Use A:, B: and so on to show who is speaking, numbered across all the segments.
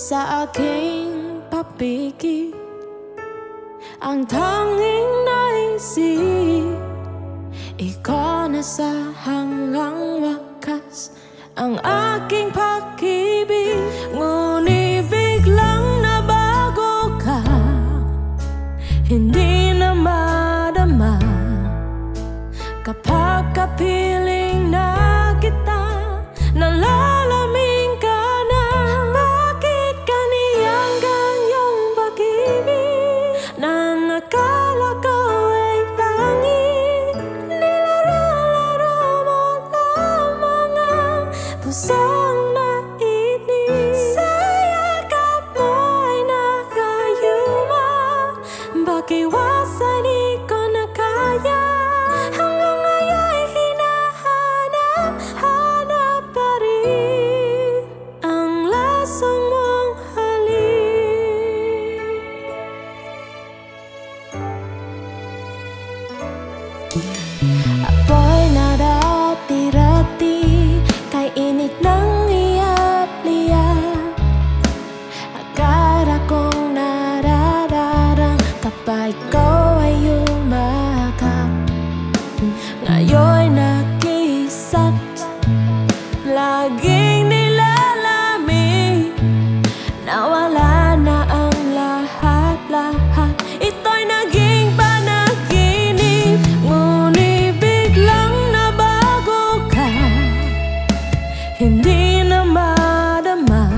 A: sa aking papikit. Ang tanging naisip, ikaw na sa hanggang wakas ang aking pag-ibig. Ngunit biglang nabago ka, hindi na madama kapag kapiling na kita. Nalalamig ka na, bakit kaniyang ganyang pag-ibig? Nang akala ko ay tanging nilalaro mo lamang ang pusong nainig. Sa yakap mo ay nakayuma, bakiwasan di ko na kaya. Hanggang ngayon'y hinahanap pa rin ang lasang mong halik. Apoy na dati-rati, kay init ng iyap-liyap. Akala kong naradarang kapag ikaw ay yumakap. Ngayon'y nakisat, laging nilalamig. Nawala na ang lahat-lahat, ito'y naging panaginip. Ngunit biglang nabago ka, hindi na madama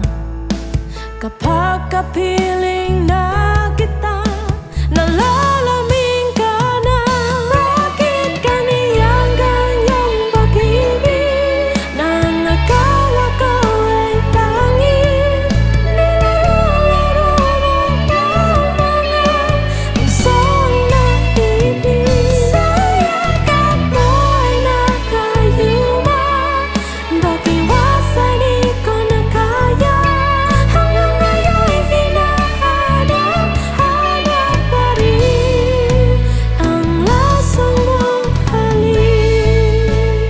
A: kapag kapiling na kita. Nalalamig ka na, bakit kaniyang ganyang pag-ibig? Nang akala ko ay tanging nilalaro mo lamang ang pusong nainig. Sa yakap mo ay nakayuma, bakiwasan di ko na kaya. Hanggang ngayon'y hinahanap pa rin ang lasang mong halik.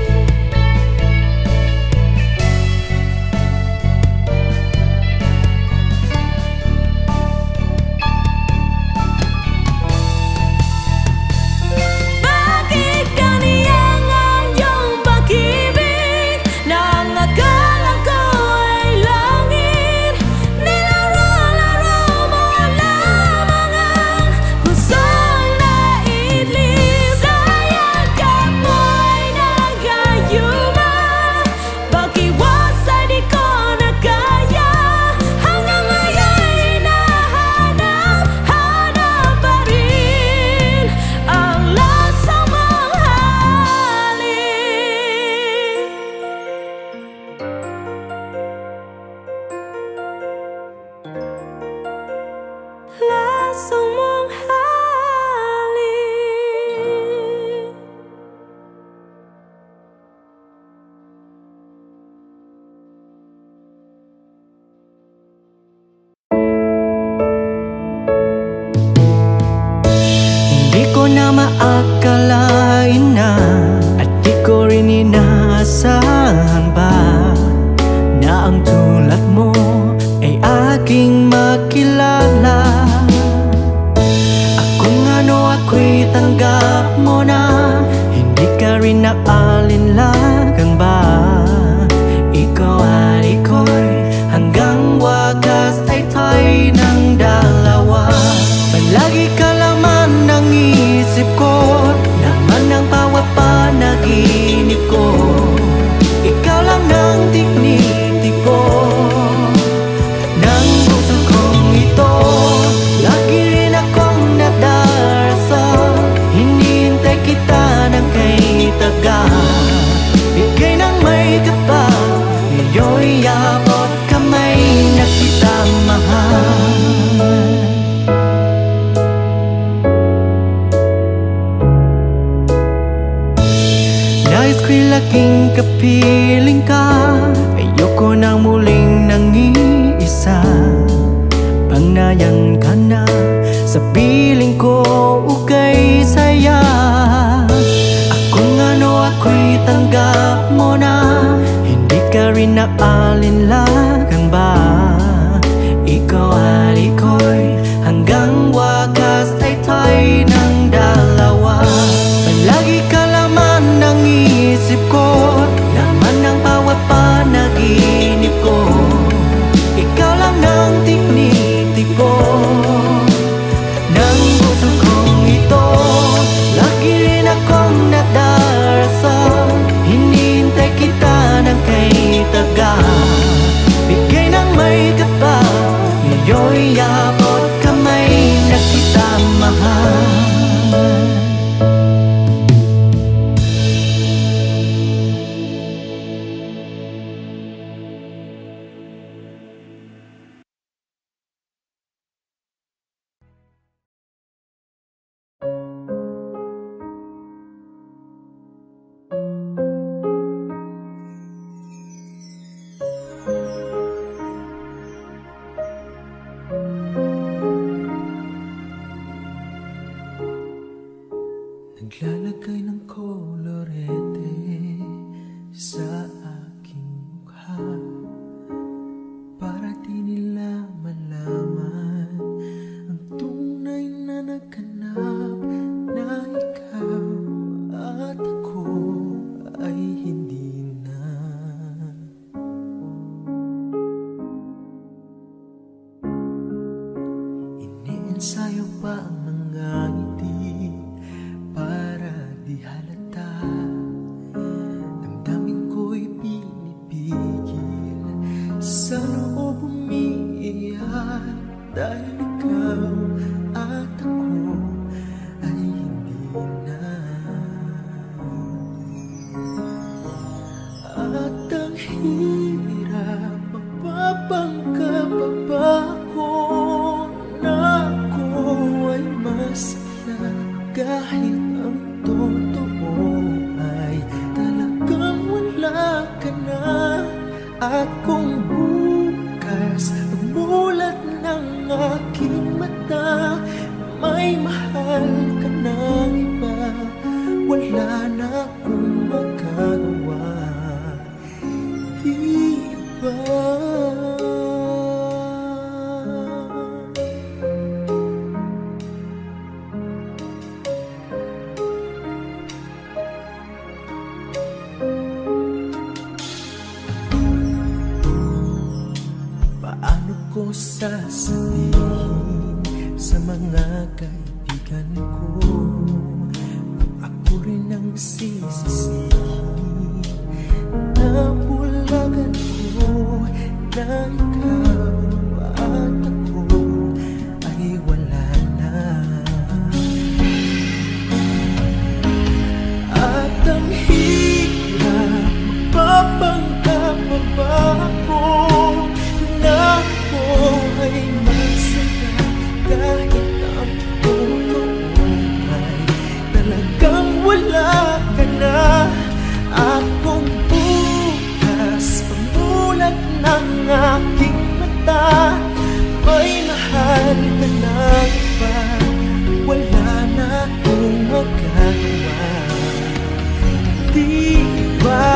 A: Bakit kaniyang ang iyong pag-ibig? Nang akala ko ay langit, nilalaro mo lamang ang pusong naidlip. Sa yakap mo ay nagayuma, bakiwasan di ko na kaya. Hanggang ngayon'y hinahanap pa rin ang lasang mong halik. Lasang mong halik.
B: Hindi ko na maakalain na, at di ko rin inaasahan pa, na ang tulad mo ay aking makilala. Kung ano ako'y tanggap mo na, hindi ka rin naalinlangan ba? Ikaw at iko'y hanggang wakas ay tayo ng dalawa. Palagi ka laman ng isip ko, laman ng bawat panaginip ko. Ikaw lang ang tinitinig ko ng puso kong ito. Lagi rin akong nadarasal, hinihintay kita ng kay taga. Bigay ng may kapal, iyo'y abot kamay na kita mahal. Nais ko'y laging kapiling ka, ayoko nang muling nang-iisa. Pangnayan ka na sa piling ko, ukay saya. Kung ano ako'y tanggap mo na, hindi ka rin naalinlangan ba? Ensayo pa ang mga ngiti para di halata. Damdamin ko'y pinipigil, sa loob umiiyak, dahil ikaw at ako ay hindi na. At ang hirap, mapapangkap pa ba ako na ako ay masaya, kahit ang totoo ay talagang wala ka na. At kung bukas mulat ng aking mata, may mahal ka ng iba, wala na akong magagawa, di ba? Paano ko sasabihin sa mga kaibigan ko kung ako rin ang sisisihin? Nabulagan ko na ikaw at ako ay wala na. At ang hirap, mapapangkap pa ba ako na ako ay masaya, kahit ang totoo ay talagang wala ka na. At kung bukas pamulat ng aking mata, may mahal ka na iba, wala na akong magagawa, di ba?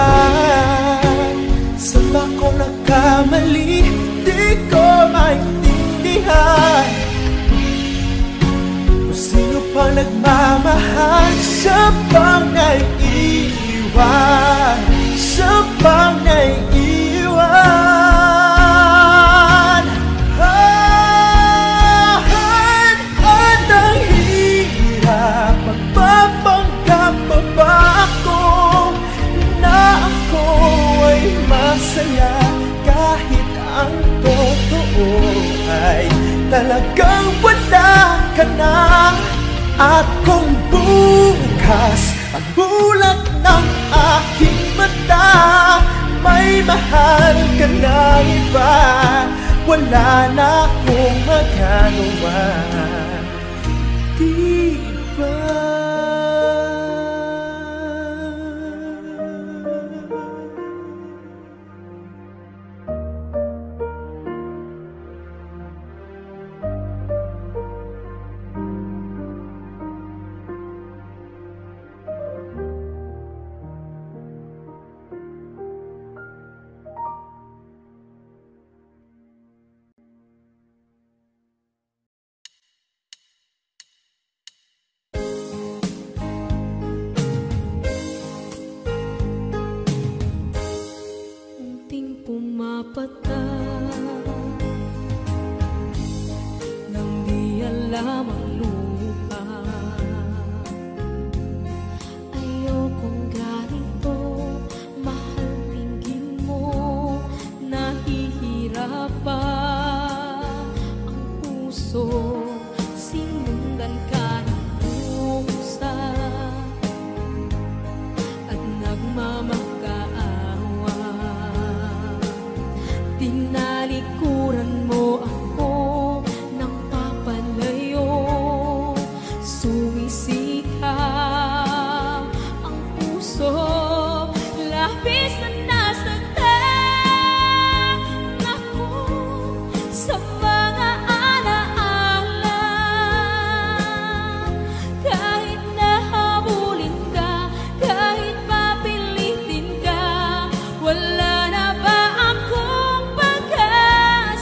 B: Saan ba ko nagkamali? Di ko maintindihan kung sino pa nagmamahal. Siya bang naiiwan? Siya bang naiiwan? At ang hirap, magpapangkap pa ba ako na ako ay masaya, kahit ang totoo ay talagang wala ka na. At kung bukas pagbulat ng aking mata, may mahal ka na iba, wala na akong magagawa, di ba?
A: Pumapata nang di alam ang lupa. Ayokong ganito, mahal, tingin mo, nahihirapan ang puso. Sinundan ka ng pusa at nagmamakaawa. Tinalikuran mo ako ng papalayo, sumisikap ang puso, labis na nasaktan ako sa mga alaala. Kahit nahabulin ka, kahit papilitin ka, wala na ba akong pag-asa?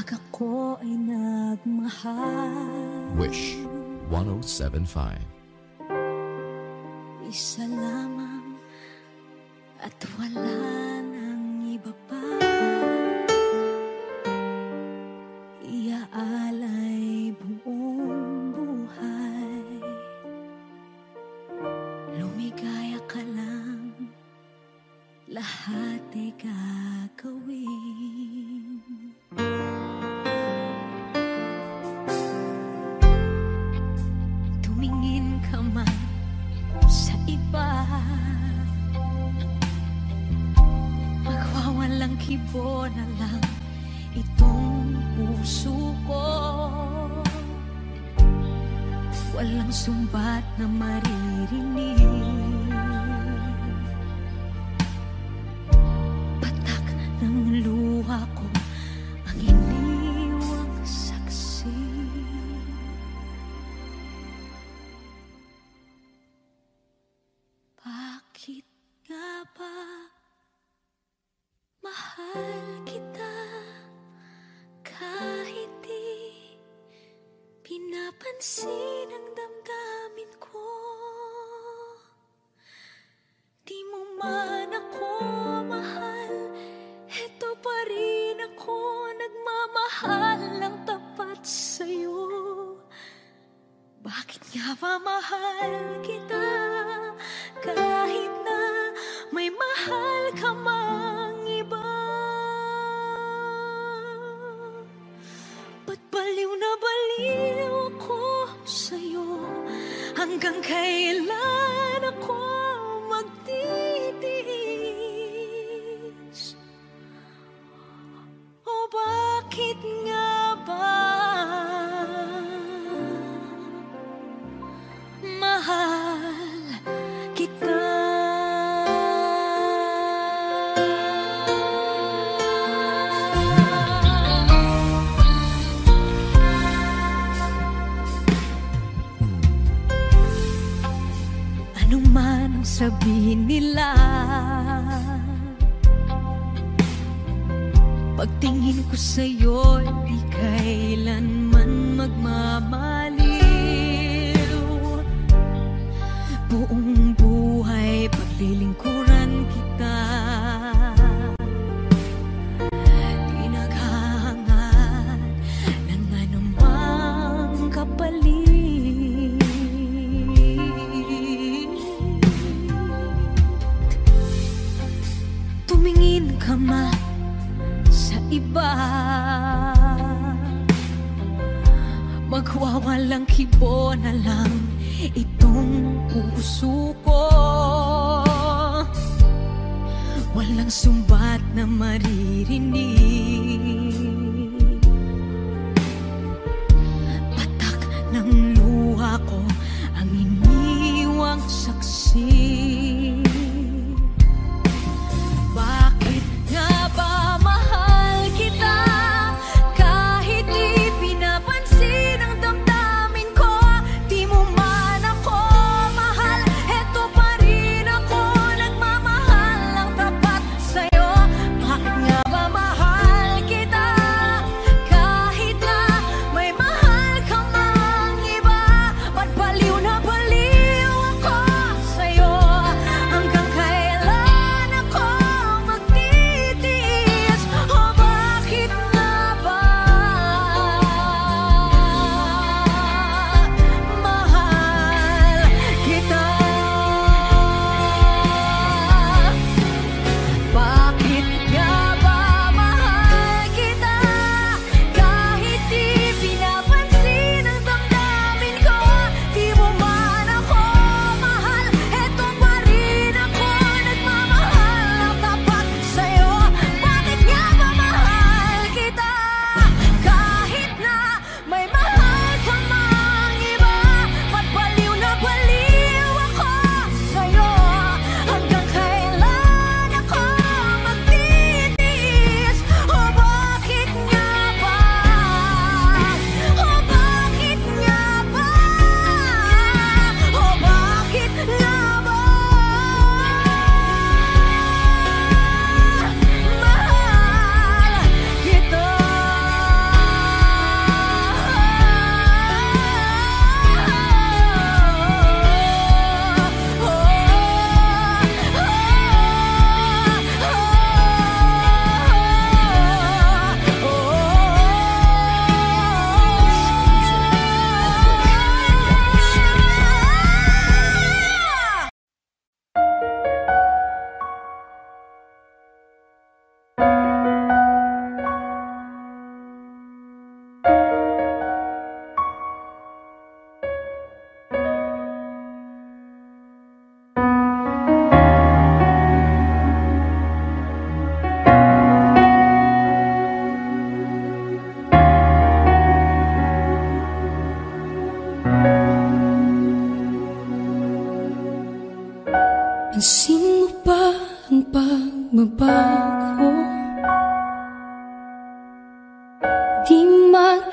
A: Pag ako ay nagmahal,
C: Wish 1075.
A: isa lamang at wala nang iba pa. Iaalay buong buhay, lumigaya ka lang, lahat ay gagawin. Tumingin ka man sa iba, magwawalang kibo na lang itong puso ko. Walang sumbat na maririnig, patak ng luha ko ang iniwang saksi. Bakit nga ba mahal kita kahit di pinapansin ang damdamin ko? Di mo man ako mahal, eto pa rin ako nagmamahal ng tapat sa'yo. Bakit nga ba mahal kita kahit na may mahal ka mang iba? Ba't baliw na baliw ako sa'yo? Hanggang kailan ako magtitiis? O bakit nga ba mahal kita? Ano man ang sabihin nila, pagtingin ko sa'yo, di kailanman magmamaliw. Buong buhay paglilingkuran kita, di naghahangad ng anumang kapalit. Tumingin ka man sa iba, magwawalang kibo na lang itong puso ko. Walang sumbat na maririnig, patak ng luha ko ang iniwang saksi. Bakit nga ba mahal kita kahit di pinapansin ang damdamin ko? Di mo man ako mahal, eto pa rin ako nagmamahal ng tapat sa'yo. Bakit nga ba mahal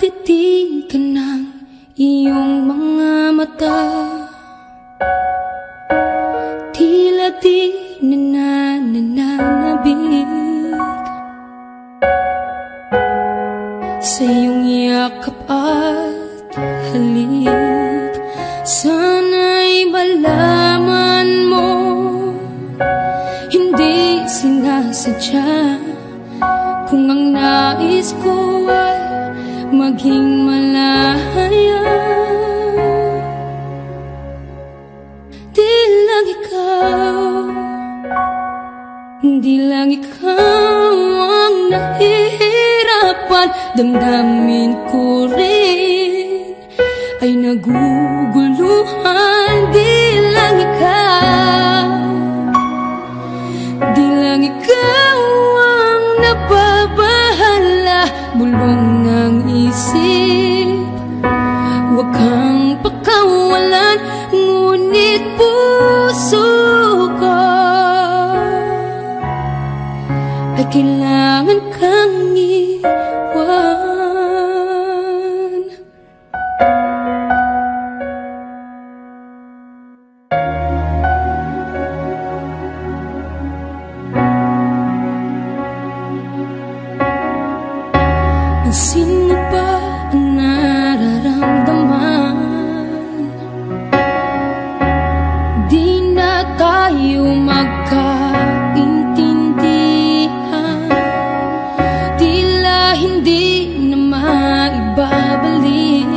A: Pagtitigan ng iyong mga mata, tila di nananabig sa iyong yakap at halik. Sana'y malaman mo, hindi sinasadya. Kung ang nais ko ay maging malaya, di lang ikaw, di lang ikaw ang nahihirapan. Damdamin ko rin ay naguguluhan. Di lang ikaw, di lang ikaw ang nababahala. Bulong ng isip, huwag kang pakawalan, ngunit puso ko ay kailangan kang iwan. Sino ba ang nararamdaman? Di na tayo magkaintindihan, tila hindi na maibabalik.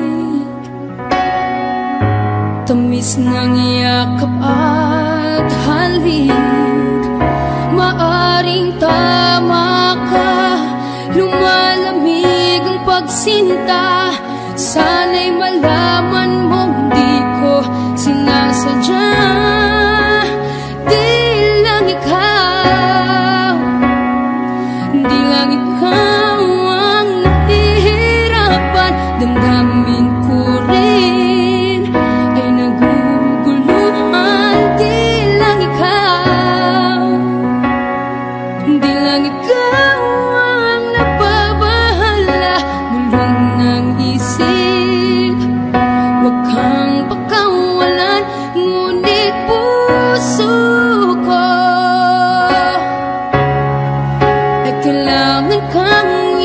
A: Tamis ng yakap at halik, maaring tama ka. Lumalamig ang pagsinta, sana'y malaman mong di ko sinasadya. Di lang ikaw, di lang ikaw ang nahihirapan. Damdamin ko rin ay naguguluhan. Di lang ikaw, di lang ikaw kang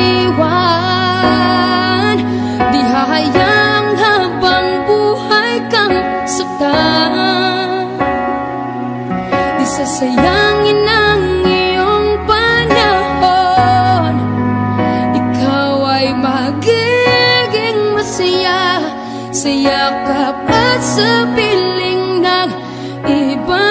A: iwan. Di hahayang habang buhay kang saktan. Di sasayangin ang iyong panahon. Ikaw ay magiging masaya sa yakap at sa piling ng iba.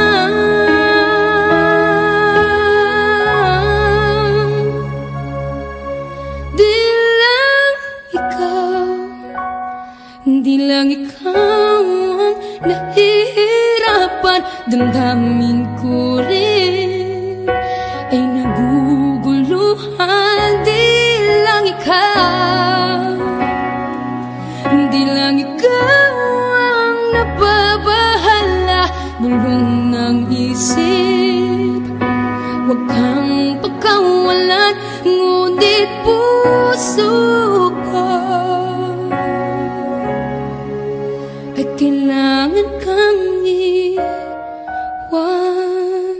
A: Di lang ikaw ang nahihirapan. Damdamin ko rin ay naguguluhan. Di lang ikaw, di lang ikaw ang nababahala. Bulong ng isip, huwag kang pagkawalan, ngunit puso ko ay kailangan kang iwan.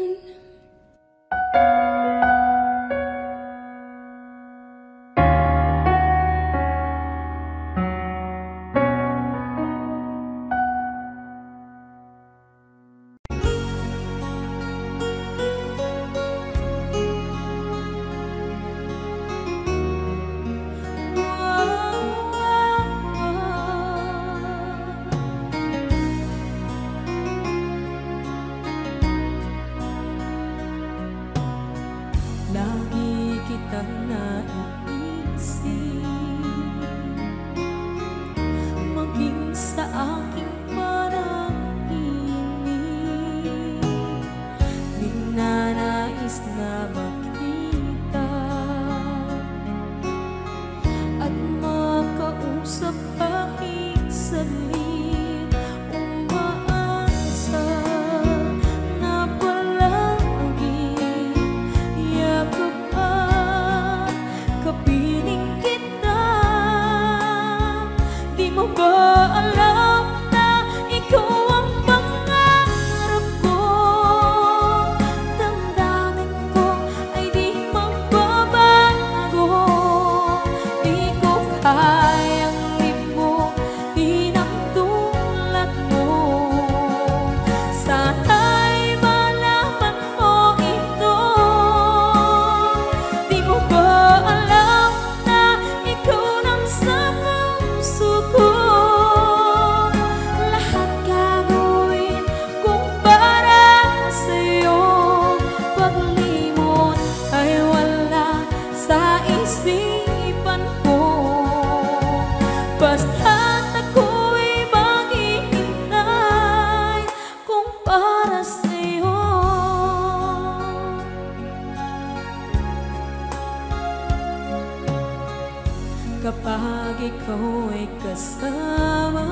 A: kapag ikaw ay kasama.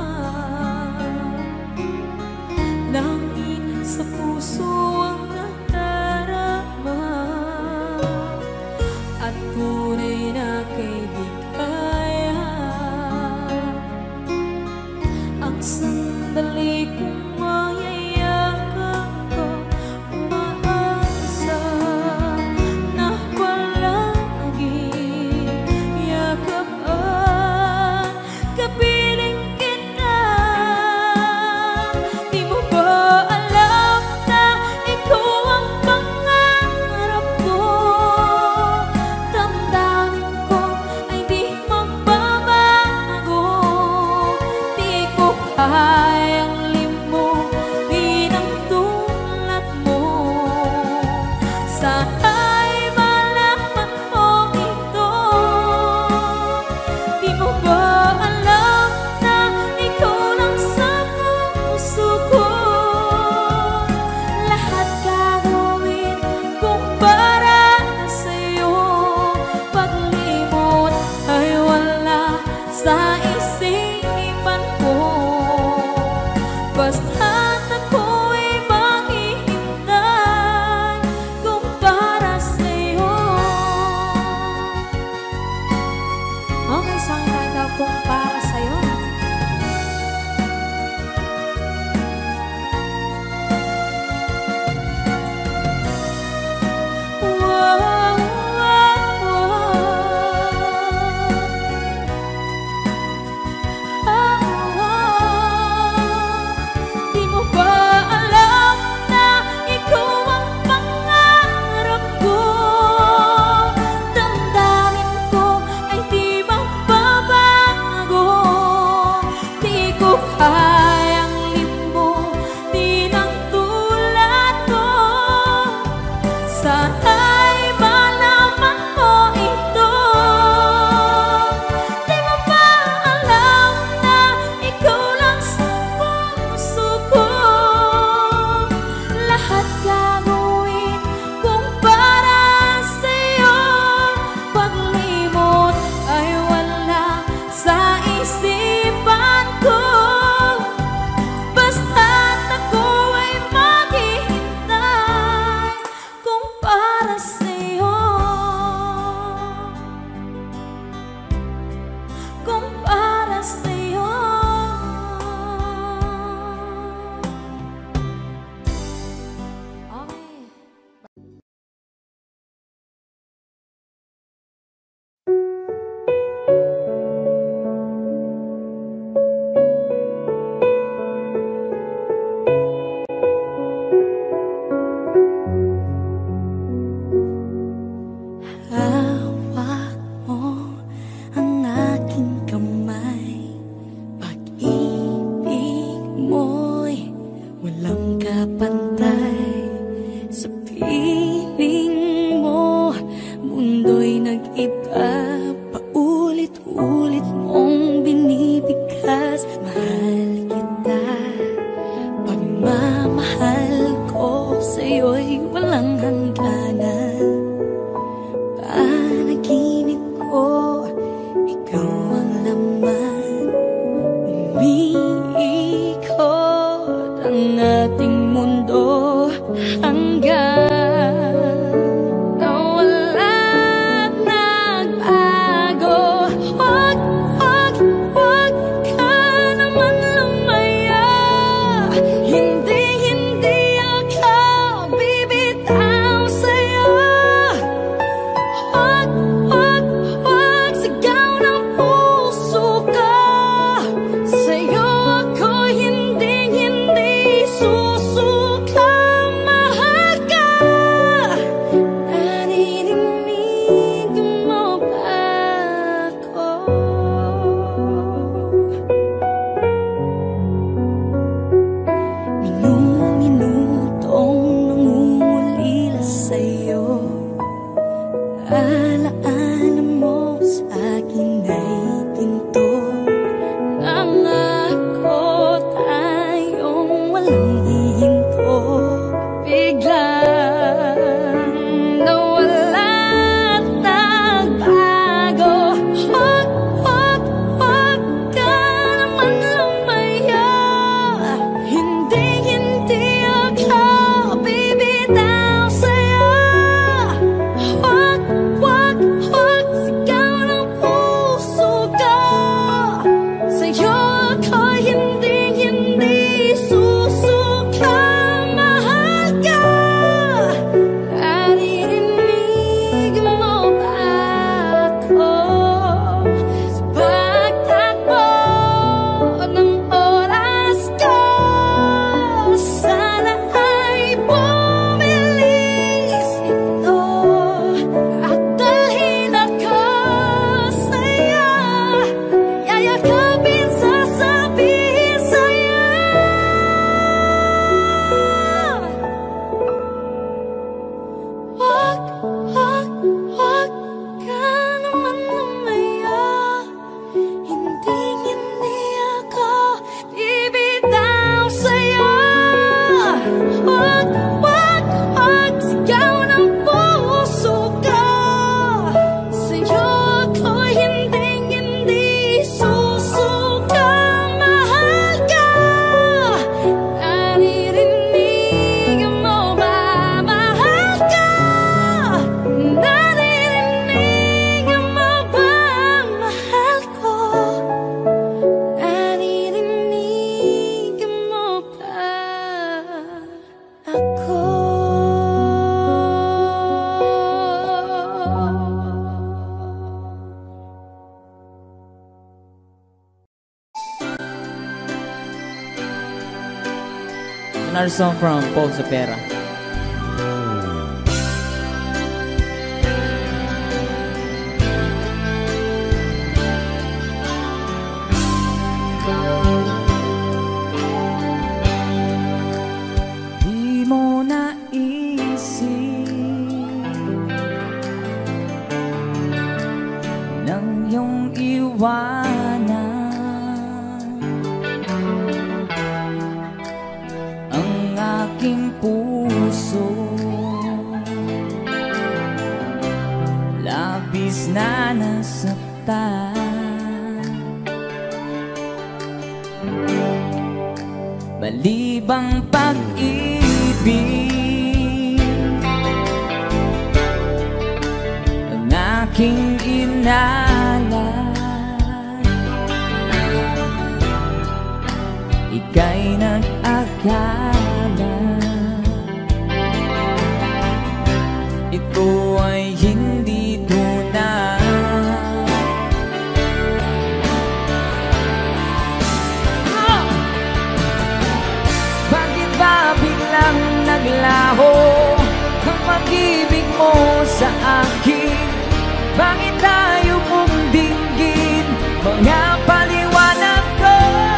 A: Langit sa puso ang nadarama at tunay na kaibigan. Ang sandali kong mayayakap ko, umaasa na palaging yakapan, kapiling kita. Di mo ba alam na ikaw ang pangarap ko? Damdamin ko ay di magbabago. Di ko kayang limutin ang tulad mo. Sana'y malaman mo ito. Di mo ba alam na ikaw lang sa puso ko? Lahat gagawin kung para sa'yo. Paglimot ay wala sa isipan ko. Basta't ako'y maghihintay kung para sa'yo. Okay, isang kanta kung para sa'yo. Wow, wow, Di mo ba alam na ikaw ang pangarap ko? Damdamin ko ay di magbabago. Di ko kayang limutin ang tulad mo. Sana'y malaman mo ito. Di mo ba alam na ikaw lang sa puso ko? Lahat gagawin kung para sa'yo. Paglimot ay wala sa isipan ko. Basta't ako ay maghihintay kung para sa'yo. Kung para sa'yo. Okay. Hawak mo ang aking kamay. Pag-ibig mo'y walang kapantay. Sa piling mo, mundo'y nag-iba. Paulit-ulit mong binibigkas. Mahal kita, pagmamahal ko sa'yo'y walang hangganan. Panaginip ko, ikaw ang laman. Umiikot ang ating mundo hanggang nawala't nagbago. Huwag, huwag, huwag ka naman lumaya. Hindi, hindi ako bibitaw sa'yo. Huwag, huwag, huwag sigaw ng puso ko. Sa'yo ako hindi, hindi susuka. Mahal ka. Naririnig mo ba ako? Minu-minutong nangungulila sa'yo. Alaala mo sa akin ay ginto. Nangako tayong walang hihinto. Biglang nawala at nagbago. Huwag, huwag
D: another song from Paul Zapera.
E: Di mo naisip nang iyong iwanan ang aking puso, labis na nasaktan. Malibang pag-ibig ang aking inalay, ika'y nag-akala ito ay hindi tunay. Bakit ba biglang naglaho ang pag-ibig mo sa akin? Bakit tayo mong dinggin mga paliwanag ko?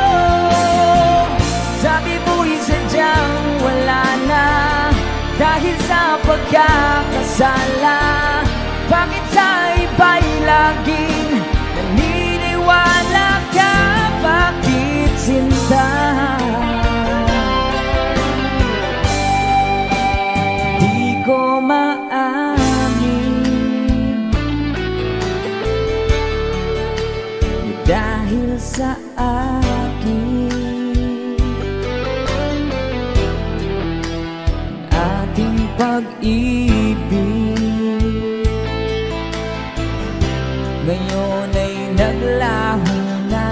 E: Sabi mo'y sadyang wala na dahil sa pagkakasala. Bakit sa iba'y laging naniniwala ka? Bakit sinta? Di ko maamin dahil sa akin ating pag-ibig ngayon ay naglaho na.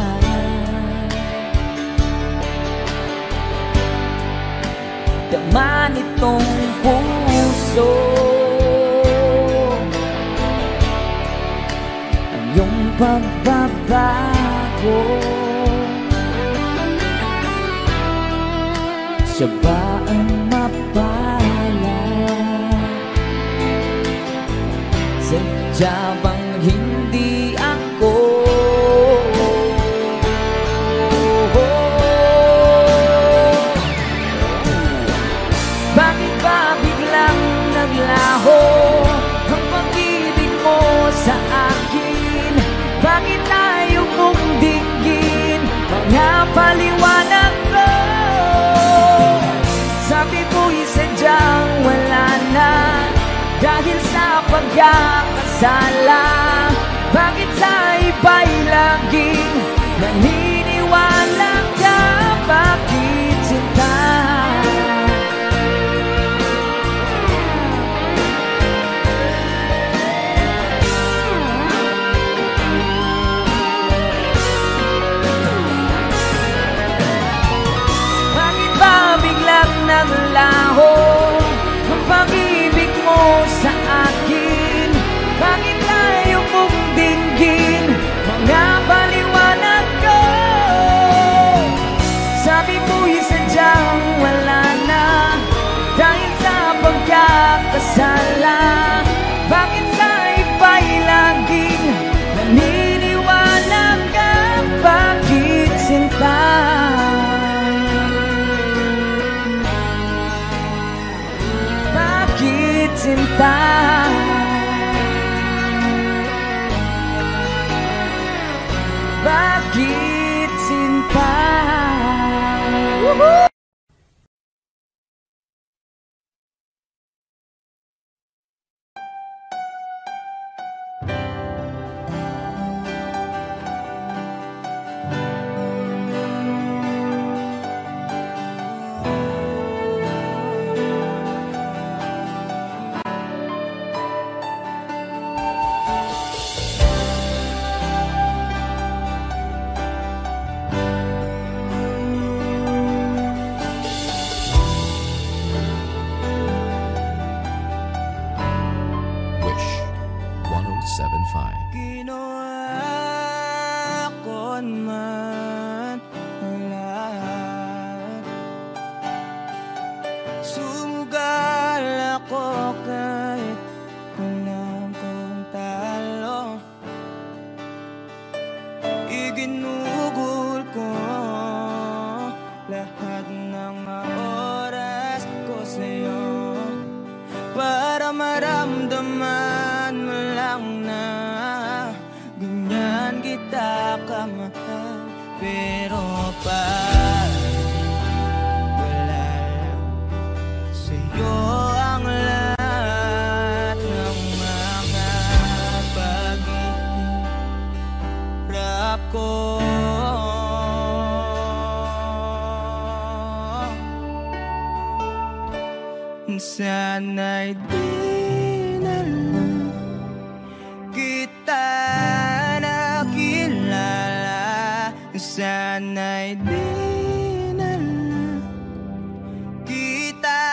E: Dama nitong puso ang iyong pagbabago. Siya ba ang mapala? Sadya bang hindi ako? Bakit ba biglang naglaho ang pag-ibig mo sa akin? Bakit tayo mong dinggin mga paliwanag ko? Sabi mo'y sadyang wala na dahil sa pagkakasala. Bakit sa iba'y laging naniniwala ka? Bakit sinta? Bakit ba biglang naglaho ang pag-ibig mo sa akin? Bakit tayo mong dinggin mga paliwanag ko? Sabi mo'y sadyang wala na dahil sa pagkakasala. Bakit sa iba'y laging naniniwala ka? Bakit sinta? Bakit sinta? Bakit sinta? Woohoo!
C: Wish 1075.
B: Ginawa ko man ang lahat pagkakamahal. Pero pag wala lang sa'yo ang lahat ng mga pag-ihirap ko, sana'y di na lang kita nakilala. Sana'y di na lang kita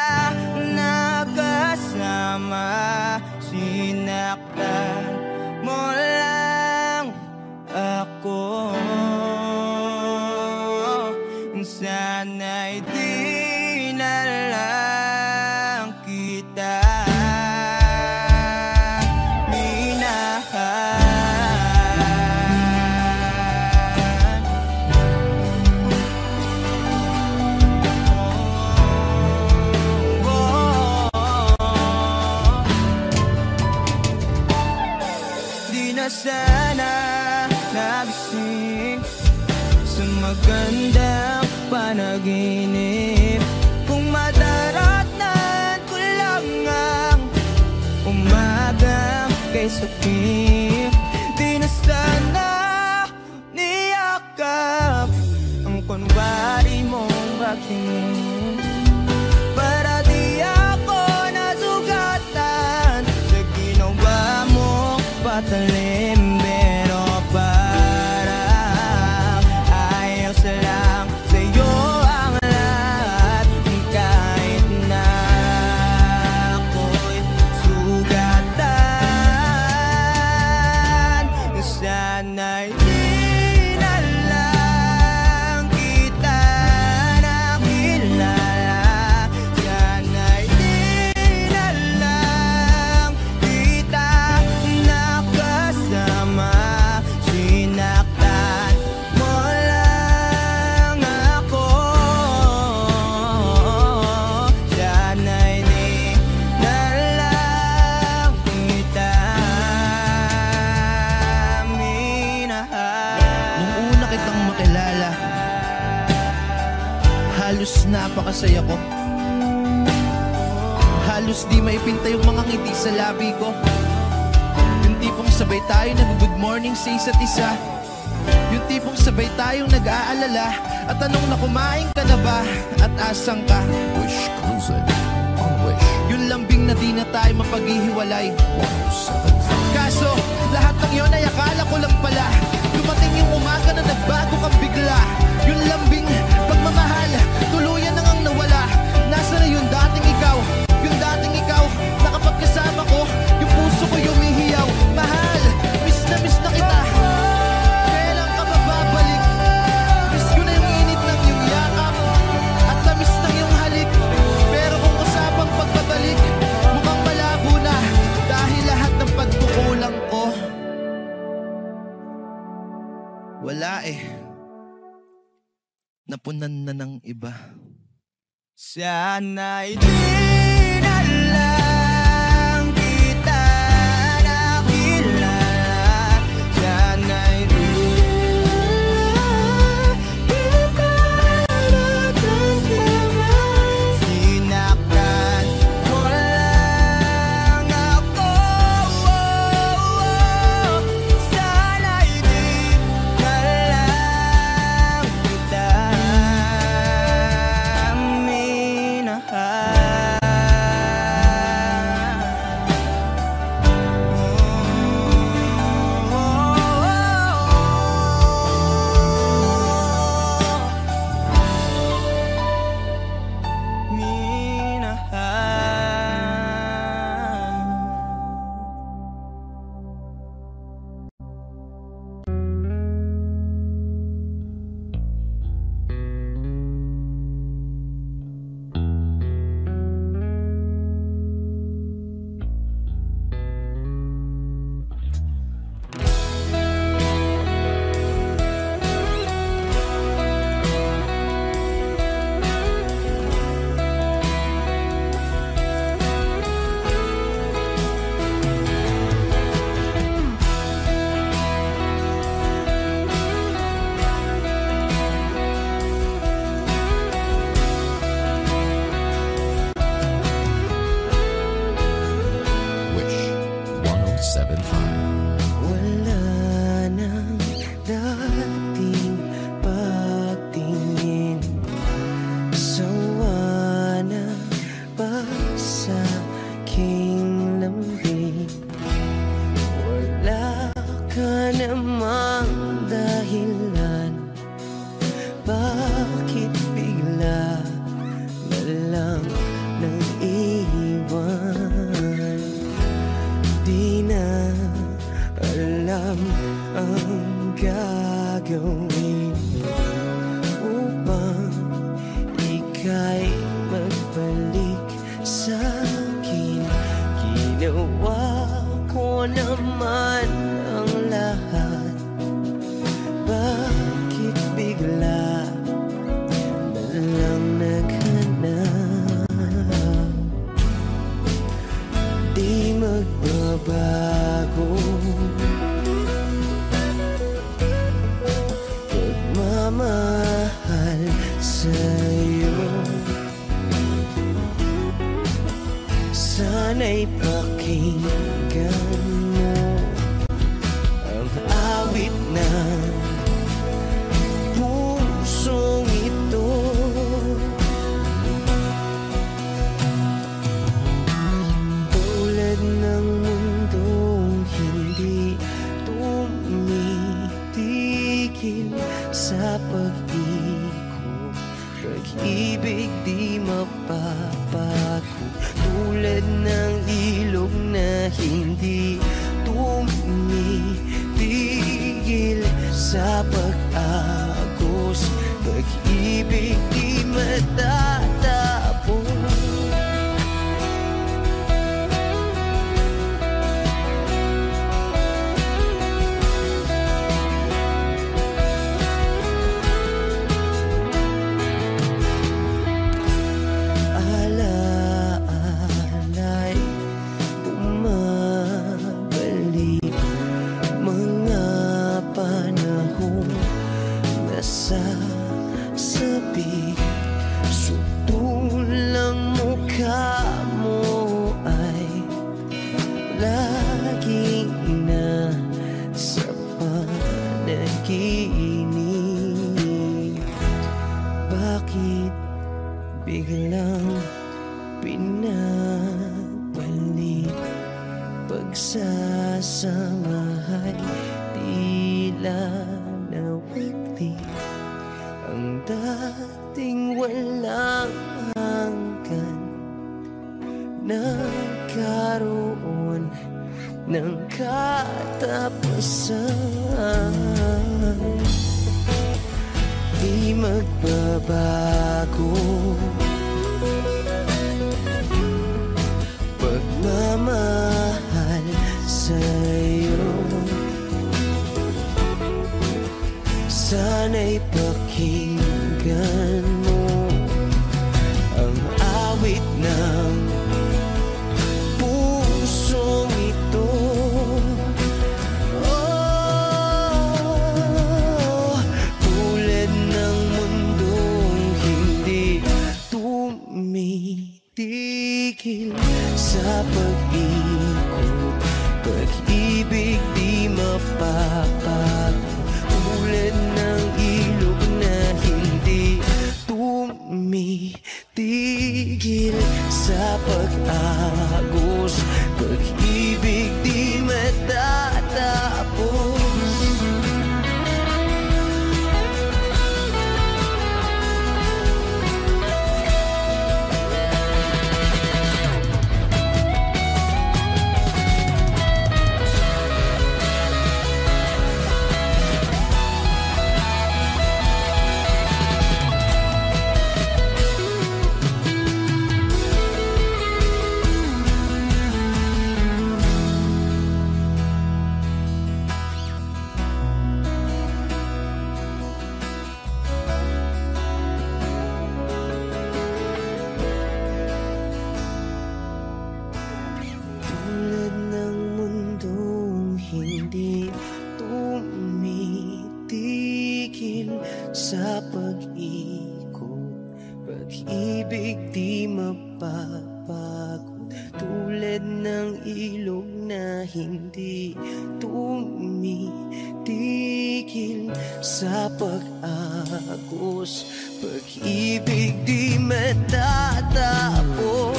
B: nakasama. Sinaktan mo lang ako. Sana'y di na lang kita sana nagising sa magandang panaginip. Kung madaratnan ko lang ang umagang kay sakit, di na sana niyakap ang kunwari mong pagtingin. Para di ako nasugatan sa ginawa mo patalim. Pero parang ayos lang sa'yo ang lahat, kahit na ako'y sugatan. Sana'y di na lang kita nakilala. Sana'y di na lang kita nakasama. Sinaktan mo lang ako. Sana'y di na lang kita minahal.
D: Nung una kitang makilala, halos napakasaya ko. Halos di maipinta yung mga ngiti sa labi ko. Yung tipong sabay tayo nag-good morning sa isa't isa. Yung tipong sabay tayong nag-aalala at tanong na kumain ka na ba at asang ka.
C: Wish Cruiser on Wish
D: Yung lambing na di na tayo mapaghihiwalay.
C: 107.5.
D: Kaso lahat ng yun ay akala ko lang pala. Dumating yung umaga na nagbago kang bigla. Yung lambing pagmamahal tuluyan na ngang nawala. Nasa na yung dating ikaw? Yung dating ikaw na kapag kasama ko, yung puso ko yumihiyaw. Mahal, miss na kita. Kailan ka babalik? Miss ko na yung init ng iyong yakap at tamis ng iyong halik. Pero kung usapang pagbabalik, mukhang malabo na dahil lahat ng pagkukulang ko wala napunan na ng iba.
B: Sana'y di na lang kita nakilala. Sana'y di kita nakasama. Sinaktan mo lang ako. Sana'y di na lang kita minahal. ka namang dahilan, bakit bigla na lang nang iwan? Di na alam ang gagawin upang ika'y magbalik sa'kin. Ginawa ko naman ang lahat, bakit bigla na lang naghanap? Di magbabago pagmamahal sa'yo. Sana'y pakinggan mo ang awit ng pusong ito. Tulad ng mundong hindi tumitigil sa pag-ikot, pag-ibig di mapapago. Tulad ng ilog na hindi tumitigil sa pag-agos, pag-ibig di matatapos. Sabi, sutulang mukha mo ay laging na sa panaginip. Bakit biglang pinabalik? Pagsasamahay tila nawagli, ang dating walang hanggan nagkaroon ng katapusan. Di magbabago pagmamahal sa'yo. Sana'y pakinggan mo ang awit ng pusong ito. Oh, tulad ng mundong hindi tumitigil sa pag-ikot, pag-ibig di mapapago. Tulad ng ilog na hindi tumitigil sa pag-agos, pag-ibig di matatapos. Hindi tumitigil sa pag-ikot, pag-ibig di mapapago. Tulad ng ilog na hindi tumitigil sa pag-agos, pag-ibig di matatapos.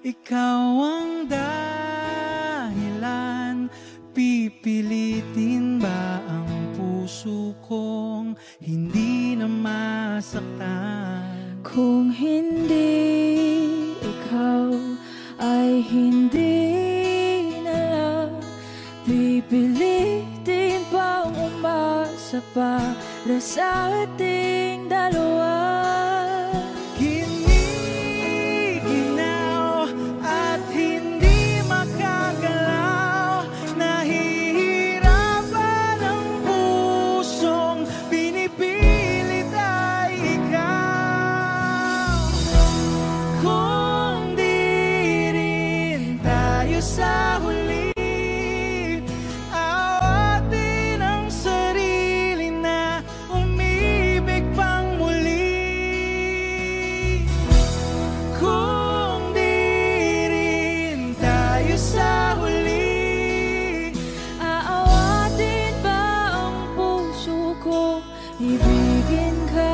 B: ikaw ang dahilan. Pipilitin ba ang puso kong hindi na masaktan?
A: Kung hindi ikaw ay hindi na lang, pipilitin pang umasa para sa ating dalawa.
B: Giniginaw at hindi makagalaw, nahihirapan ang pusong pinipilit ay ikaw. Kung di rin tayo sa huli, awatin ang sarili na umibig pang muli. Kung di rin tayo sa huli,
A: Aawatin ba ang puso ko, ibigin ka?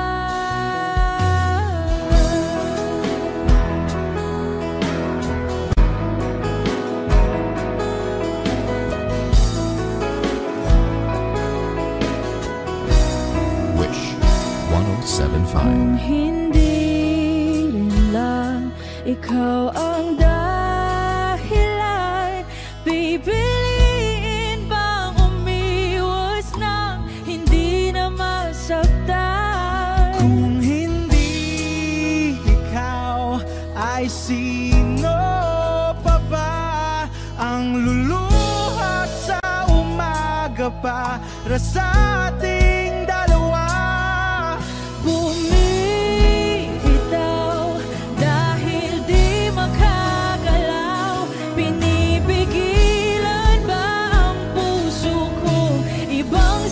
C: Wish 1075.
A: Kung hindi rin lang ikaw ang dahilan, pipiliin bang umiwas nang hindi na masaktan?
B: kung hindi ikaw ay sino pa ba ang luluha sa umaga para sa ating dalawa?
A: Bumibitaw dahil di makagalaw, pinipigilan ba ang puso ko, ibang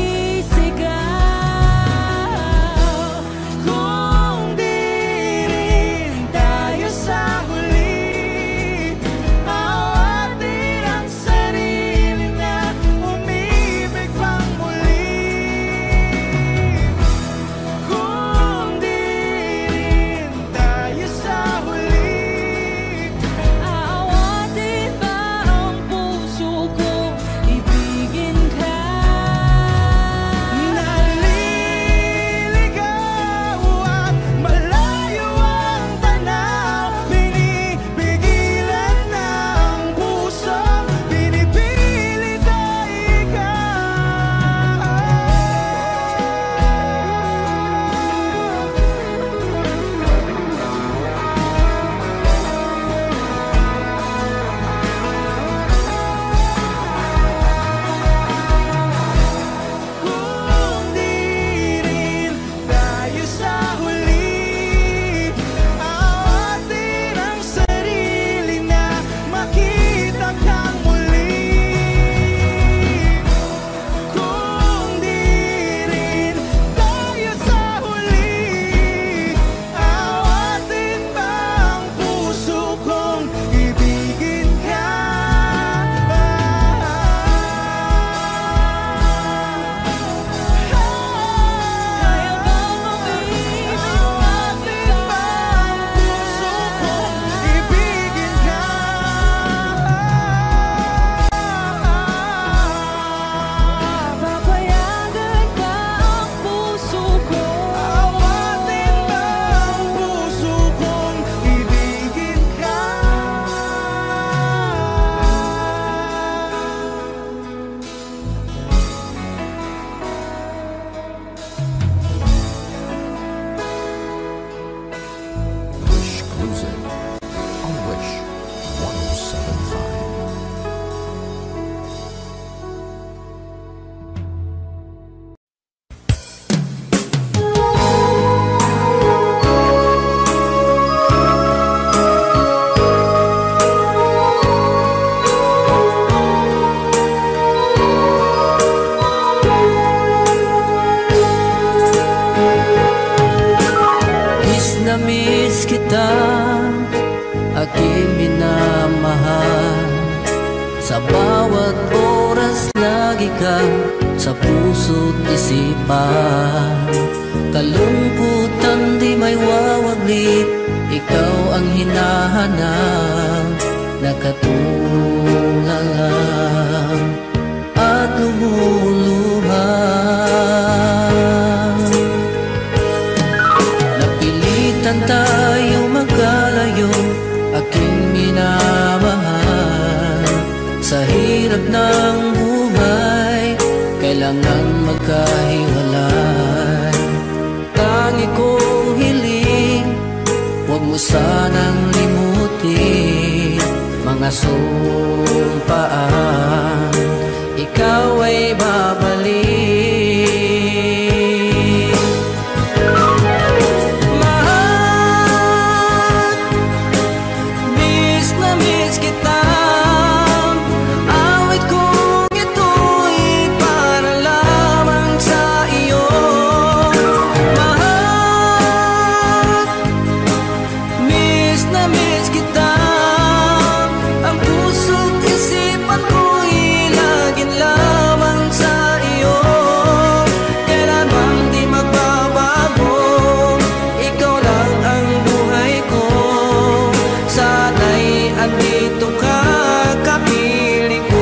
A: sinisigaw?
B: Kung di rin tayo sa huli, awatin ang sarili na umibig pang muli. Kung di rin tayo sa huli,
A: Aawatin ba ang puso ko, ibigin ka?
B: naliligaw at malayo ang tanaw, pinipigilan ng puso, pinipilit ay ikaw. Kung di rin tayo sa huli, awatin ang sarili na makita kang muli. Kung di rin tayo sa huli, awatin ba ang puso kong ibigin ka?
A: Kaya bang umibig
B: Awatin ba ang puso kong ibigin ka?
A: Papayagan ba ang puso ko?
B: Awatin ba ang puso kong ibigin ka?
C: Wish Cruising on Wish 1075.
E: Miss kita, aking minamahal. Sa bawat oras lagi ka sa puso't isipan. Kalungkutan di may wawaglit, ikaw ang hinahanap, nakatulala at lumuluha. Napilitan tayo magkalayo, aking minamahal. Sa hirap ng buhay, kailangan magkahiwalay. Tangi kong hiling, huwag mo sanang limutin mga sumpaan, ikaw ay babalik. Mahal, miss na miss kita. Awit kong ito'y para lamang sa iyo. Mahal, miss na miss kita. Ang puso't isipan ko'y laging lamang sa iyo. Kailan bang di magbabago, ikaw lang ang buhay ko. Sana'y andito ka, kapiling ko.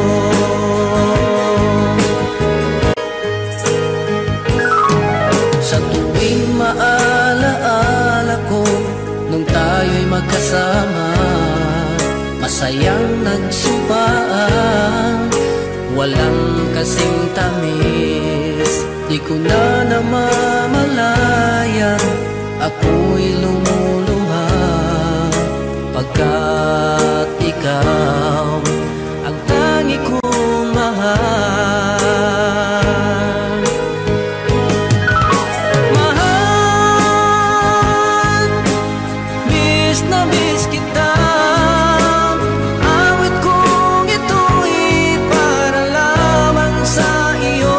E: Sa tuwing maalaala ko nung tayo'y magkasama, masayang nagsumpaan, walang kasing tamis. Di ko na namamalayan, ako'y lumuluha, pagkat ikaw ang tangi kong mahal. Mahal, miss na miss kita. Awit kong ito'y para lamang sa iyo.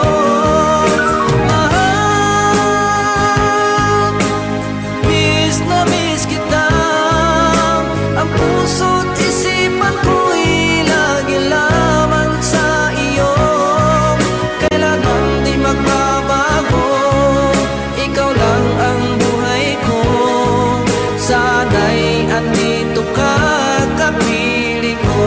E: Mahal, miss na miss kita. Ang puso't isipan ko'y lagi lamang sa iyo. Kailan bang di magbabago, ikaw lang ang buhay ko. Sana'y andito ka, kapiling ko.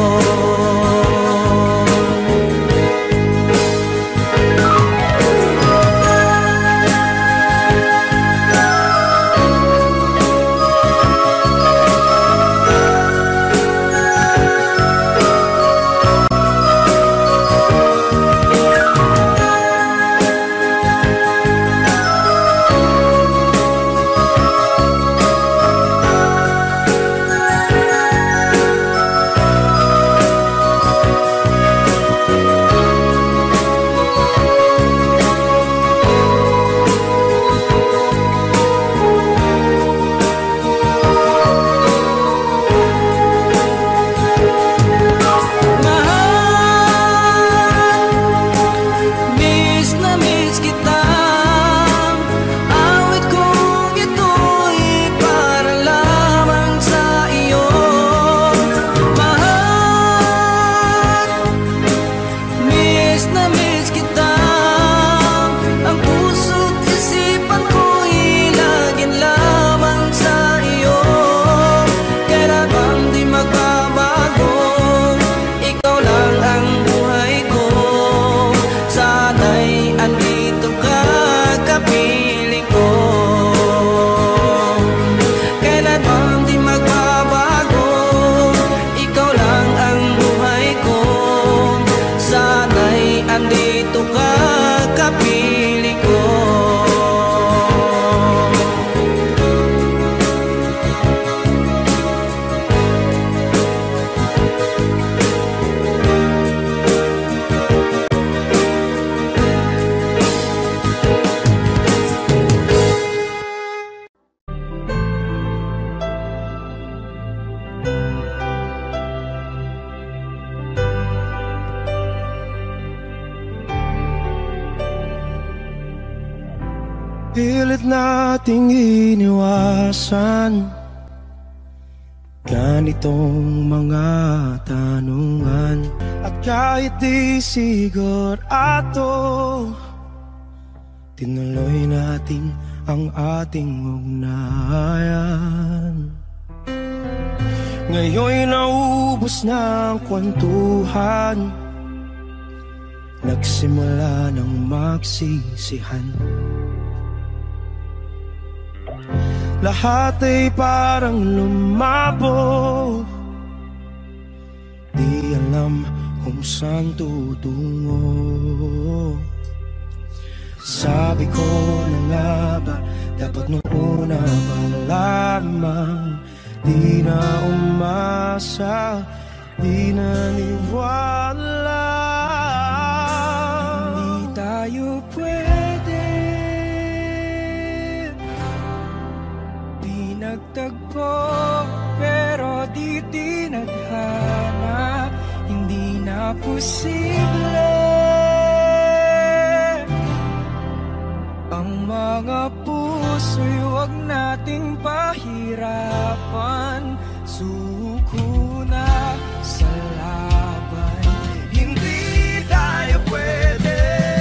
B: Pilit nating iniwasan ganitong mga tanungan. At kahit di sigurado, tinuloy natin ang ating ugnayan. Ngayon'y naubos na ang kwentuhan, nagsimula ng magsisihan. Lahat ay parang lumabo, di alam kung saan tutungo. Sabi ko na nga ba, dapat nung una pa lamang, di na umasa, di naniwala. Hindi tayo pwede, di nagtagpo, pero di tinadhana. Hindi na posible ang mga puso'y huwag nating pahirapan. Suko na sa laban, hindi tayo pwede.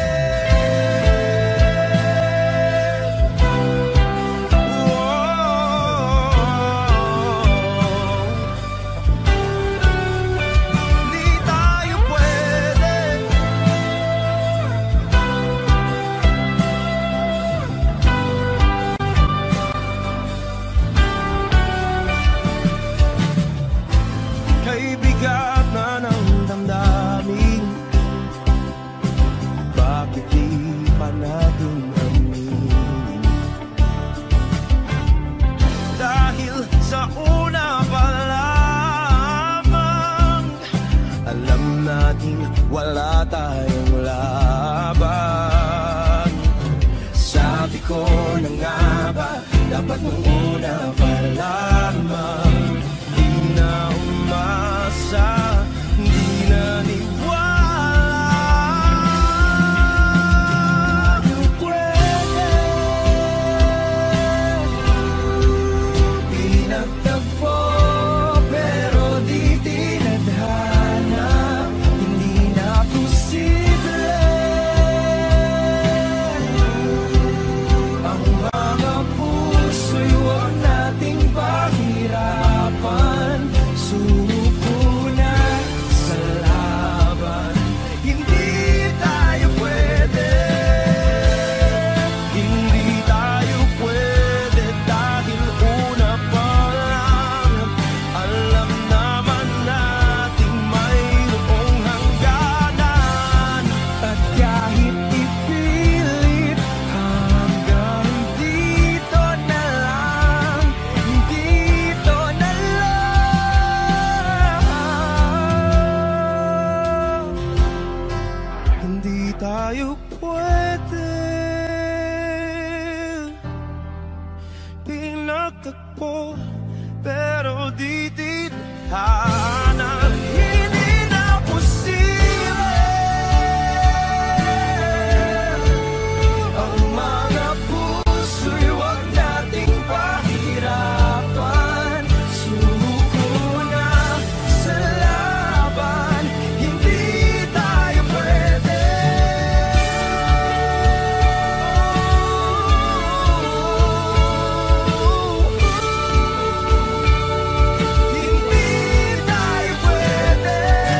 B: Hindi tayo pwede. Kay bigat na ng damdamin, bakit di pa natin aminin? Dahil sa una pa lamang, alam natin wala tayong laban. Sabi ko na nga ba, dapat nung una pa lamang, di na umasa, di naniwala. Di pwede, di nagtagpo, pero di tinadhana. Hindi na posible ang mga puso'y huwag nating pahirapan. Suko na sa laban, hindi tayo pwede. Hindi tayo pwede dahil una pa lang, alam naman natin mayroong hangganan. At kahit ipilit, hanggang dito na lang, dito na lang. Hindi tayo pwede, pinagtagpo, pero di tinadhana. Hindi na posible ang mga puso'y huwag nating pahirapan. Suko na sa laban, hindi tayo pwede. Hindi tayo pwede.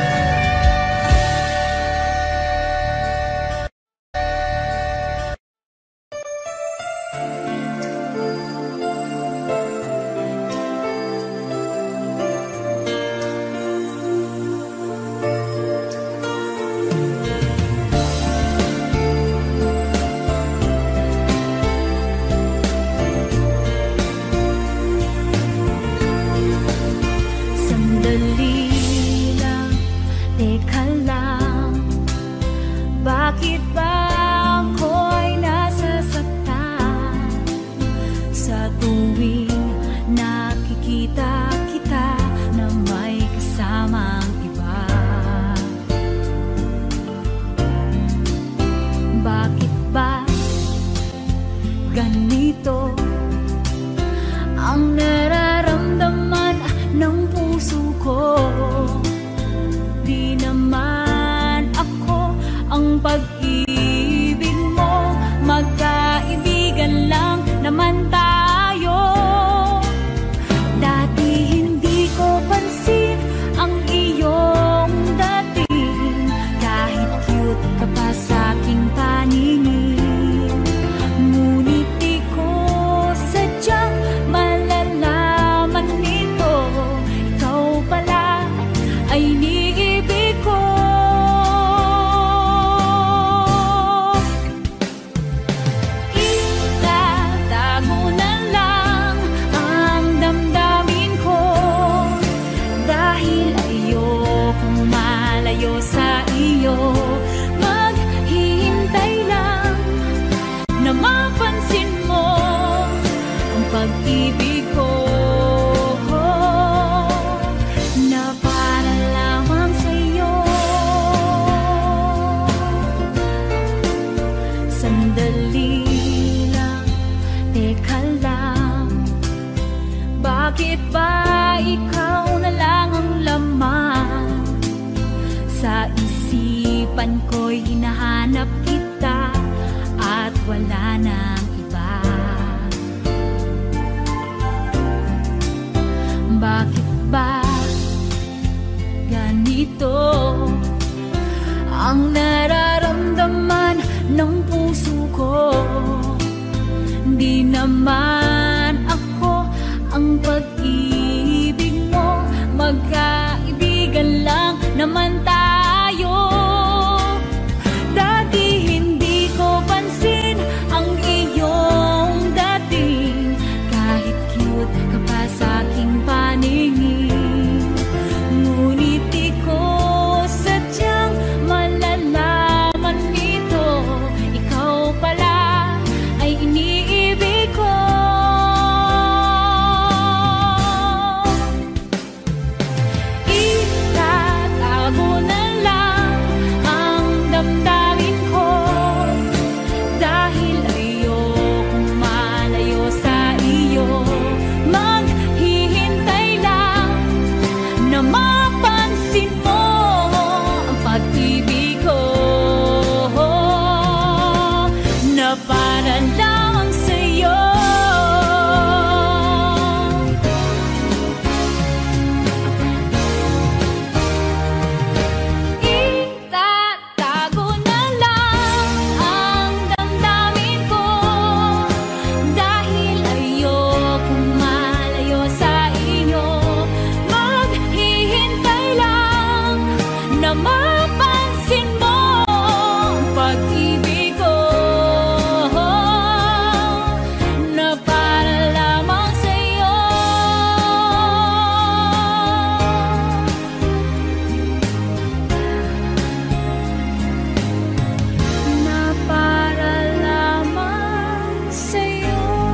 A: Sandali lang, teka lang, bakit ba ako'y nasasaktan sa tuwing nakikita kita na may kasamang iba? Bakit ba ganito ang nararamdaman ng puso ko? Di naman ako ang pag-ibig Sandali lang, teka lang, bakit ba ikaw na lang ang laman? Sa isipan ko'y hinahanap kita at wala nang iba. Bakit ba ganito ang nararamdaman ng puso ko? Di naman ako ang pag-ibig mo, magkaibigan lang naman tayo. Dati hindi ko pansin ang iyong dating, kahit cute ka pa sa aking paningin. Ngunit di ko sadyang malalaman nito, ikaw pala ay iniibig ko. Itatago na lang ang damdamin ko, dahil ayokong malayo sa iyo. Maghihintay lang na mapansin mo ang pag-ibig ko, na para lamang sa'yo. Itatago na lang ang damdamin ko, dahil ayokong malayo sa iyo. Maghihintay lang na mapansin mo ang pag-ibig ko, na para lamang sa'yo. Na para lamang sa'yo.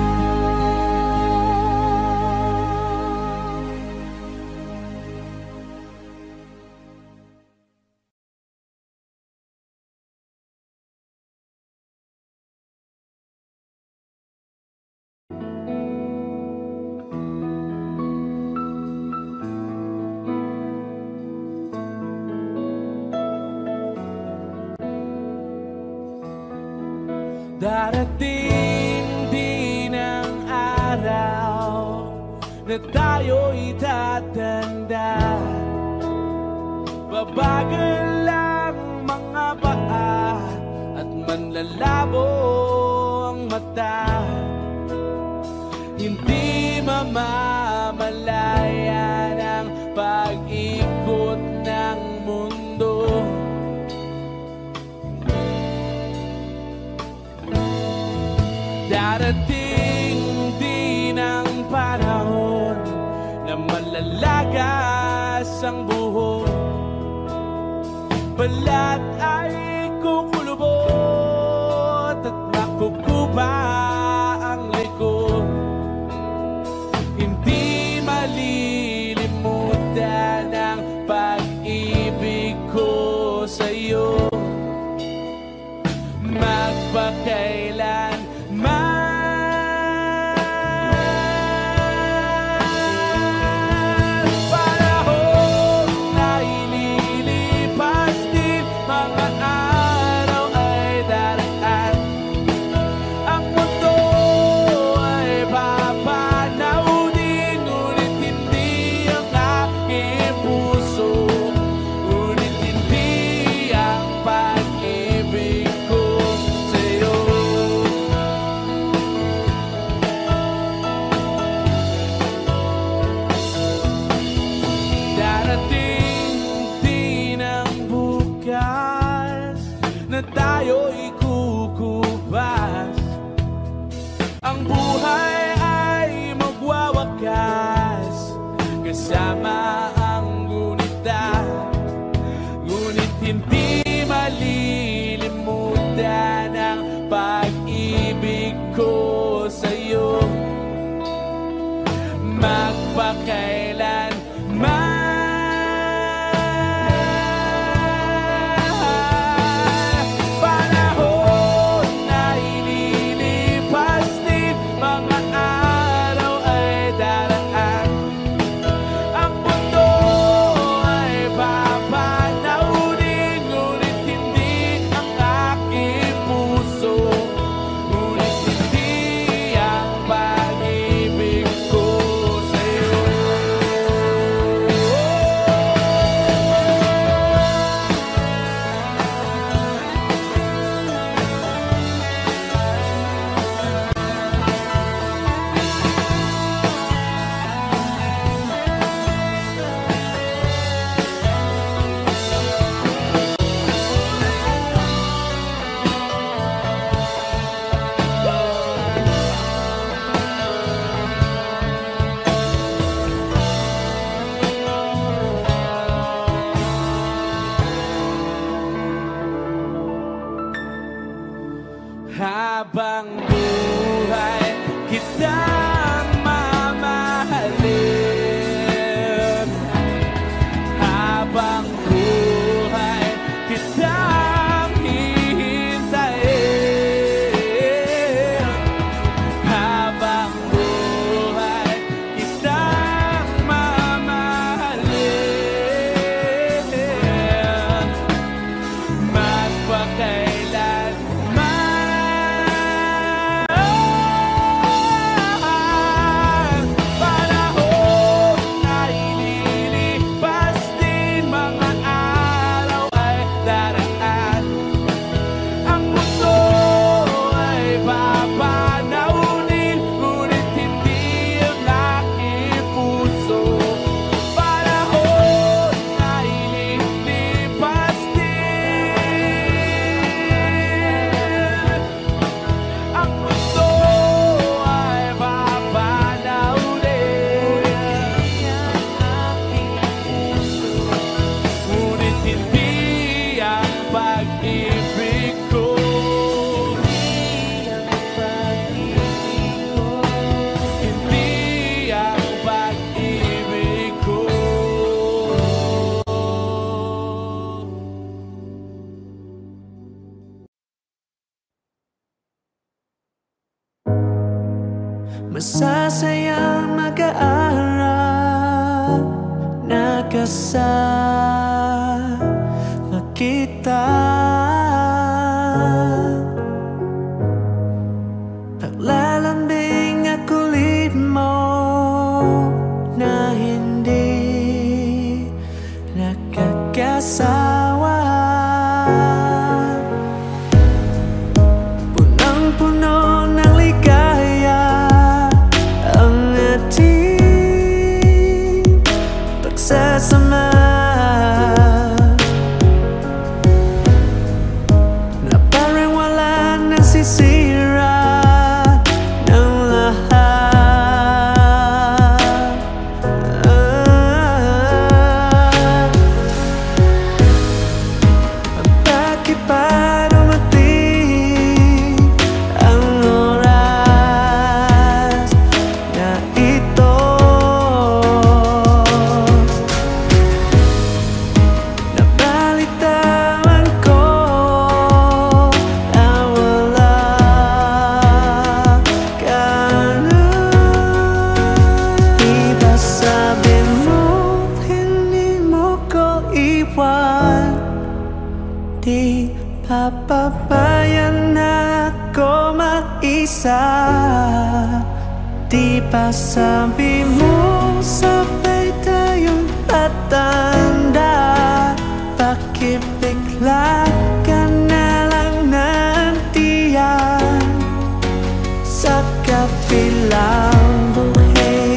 F: Darating din ang araw na tayo'y tatanda. Babagal lang mga paa at manlalabo ang mata. Hindi mamamalayan ang pag-ikot ng mundo. Darating din ang panahon na malalagas ang buhok, balat ay kukulubot at makukuba ang likod. Hindi malilimutan ang pag-ibig ko sa'yo, magpakailan panahon ay lilipas din, mga araw ay daraan, ang mundo ay papanaw din. Ngunit hindi ang aking puso, ngunit hindi ang pag-ibig ko sa'yo. Darating din ang bukas na tayo'y kukubas, ang buhay ay magwawakas kasama ang gunita. Ngunit hindi malilimutan ang pag-ibig ko sa'yo, magpakailan panahon ay habang buhay kitang mamahalin, habang buhay kitang hihintayin, habang buhay kitang mamahalin, magpakailanman. Panahon ay lilipas din, mga araw ay daraan, ang mundo ay papanaunin, ngunit hindi ang aking puso. Panahon ay lilipas din, ang mundo ay papanaunin, ngunit hindi ang pag-ibig ko. Hindi ang pag-ibig ko.
B: Masasayang mag-aaral na kasama kita. Paglalambing at kulit mo na hindi nakakasawa. Punang-puno ng ligaya ang ating pagsasama, na parang wala nang sisira ng lahat. Bakit pa dumating ang oras na ito? Nabalitaan ko na wala ka na. Di ba sabi mo hindi mo ko iwan? Di papabayaan na ako mag-isa. Di ba sabi mo sabay tayong tatanda? Bakit bigla ka na lang nandiyan sa kabilang buhay?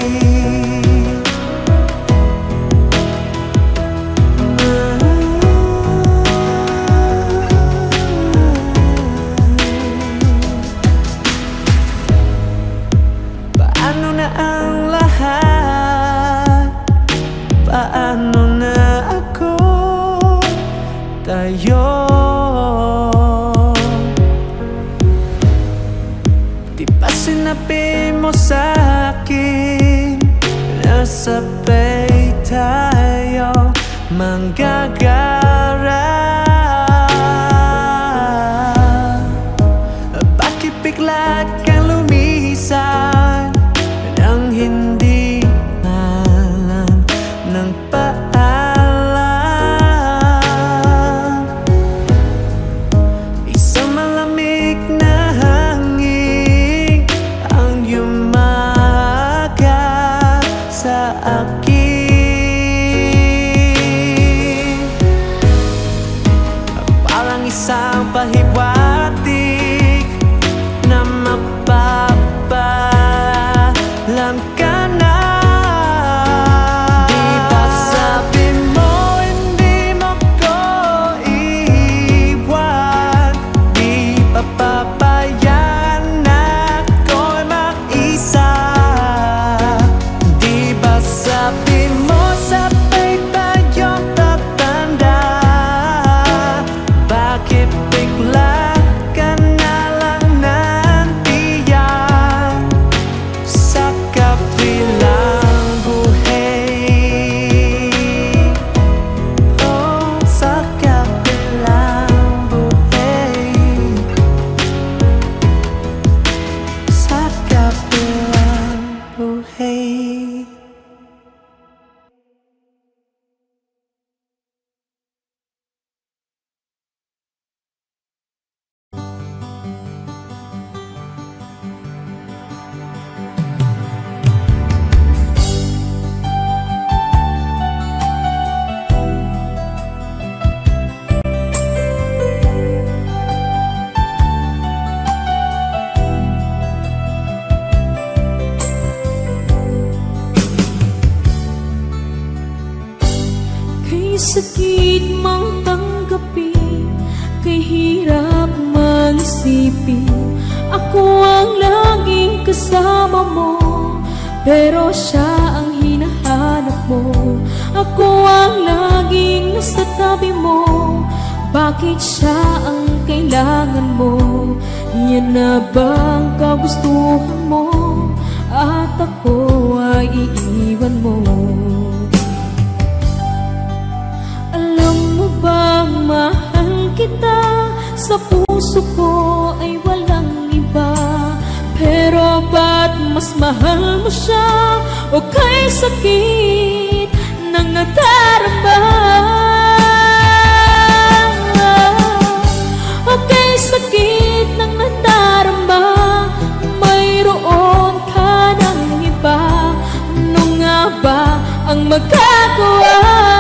B: Paano na ang lahat? Paano na ako? Tayo. Di ba sinabi mo sa akin na sabay tayo manggagara? Bakit bigla kang lumisan nang hindi alam ng paalam? Isang malamig na hangin ang yumaga sa akin, parang isang pahiwatig na
A: sakit mang tanggapin, kay hirap mag-isipin. Ako ang laging kasama mo, pero siya ang hinahanap mo. Ako ang laging nasa tabi mo, bakit siya ang kailangan mo? Yan na bang kagustuhan mo? At ako ay iiwan mo. Alam mo bang mahal kita? Sa puso ko ay walang iba. Pero ba't mas mahal mo siya? O kay sakit ng nadarama? O kay sakit ng nadarama, mayroon ka ng iba. Ano nga ba ang magagawa?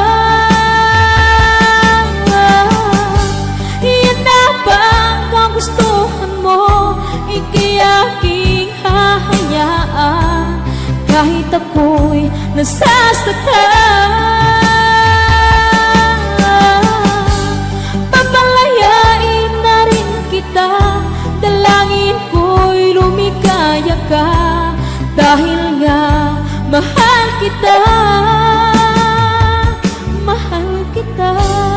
A: Yan na ba ang kagustuhan mo? Ikayaking hahayaan kahit ako'y nasasaktan. Papalayain na rin kita, dalangin ko'y lumikaya ka, dahil nga mahal kita, mahal kita.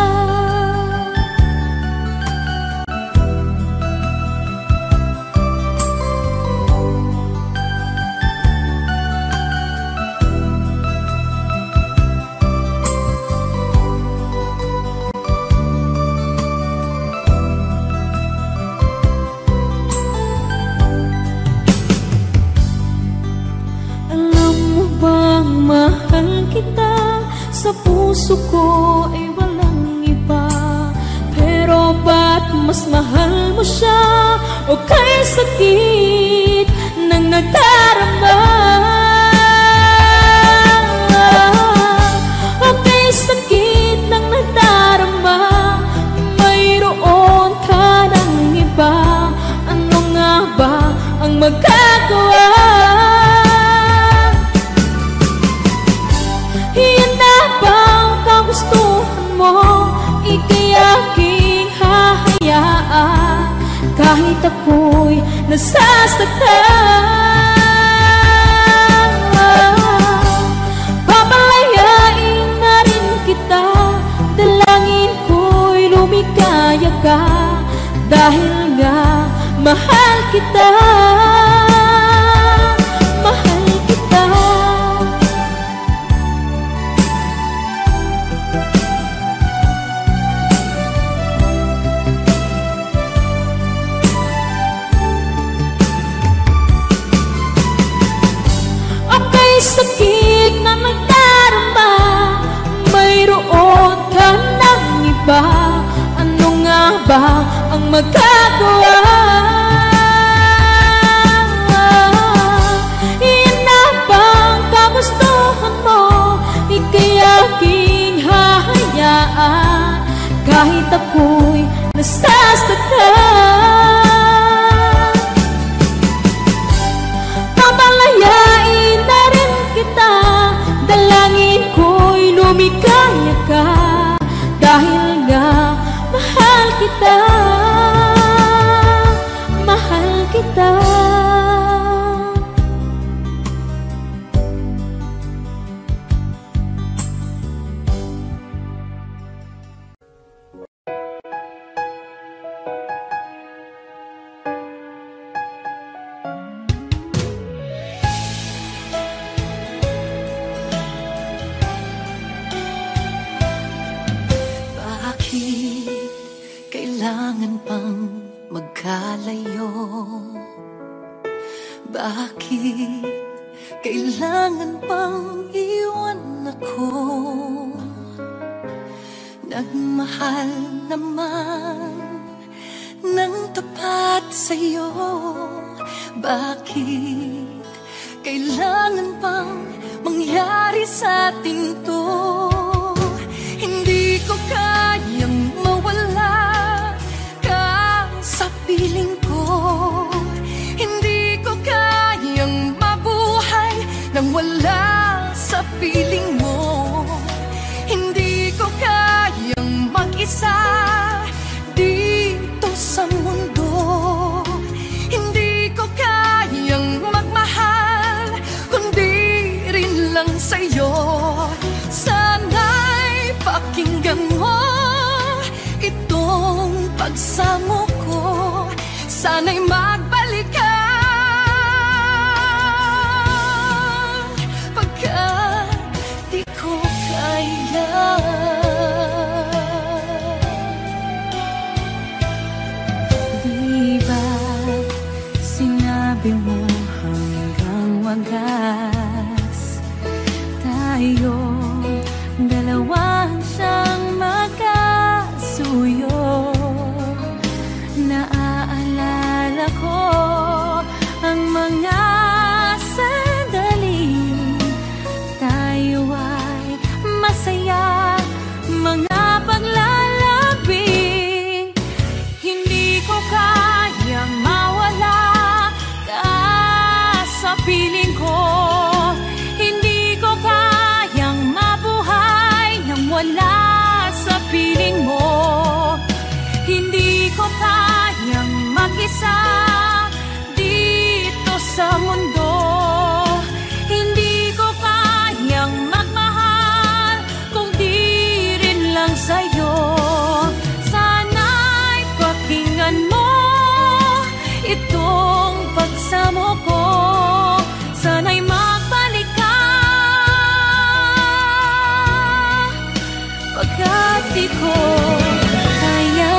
A: Mahal kita, sa puso ko ay walang iba. Pero ba't mas mahal mo siya? O kay sakit ng nadarama? O kay sakit ng nadarama, mayroon ka ng iba. Ano nga ba ang magagawa? Gustuhan mo, ikayaking hahayaan kahit ako'y nasasaktan. Papalayain na rin kita, dalangin ko'y lumikaya ka, dahil nga mahal kita, mahal kita. Sakit na nagdarama, mayroon ka ng iba. Ano nga ba ang magagawa? Yan na bang kagustuhan mo? Ikayaking hahayaan kahit ako'y nasasaktan. Papalayain na rin kita, dalangin ko'y lumikaya ka, dahil nga mahal kita, mahal kita.
B: Kailangan pang magkalayo? Bakit kailangan pang iwan ako? Nagmahal naman ng tapat sa'yo. Bakit kailangan pang mangyari sa atin to? Hindi ko kayang mawala ka sa piling ko. Hindi ko kayang mabuhay nang wala sa piling mo. Hindi ko kaya
A: pagsamo ko, sana'y magbalik ka. Pagkat di ko kaya. Di ba sinabi mo hanggang wagas tayo dalawang siyang magkasuyo? Naaalala ko ang mga sandali tayo ay masaya, mga paglalabi. Hindi ko kayang mawala ka sa piling ko. Hindi ko kayang mabuhay nang wala sa piling mo. Hindi ko kayang mag-isa dito sa mundo. Hindi ko kayang magmahal kung di rin lang sa'yo. Sana'y pakinggan mo itong pagsamo ko. Sana'y magbalik ka. Pagkat di ko kaya.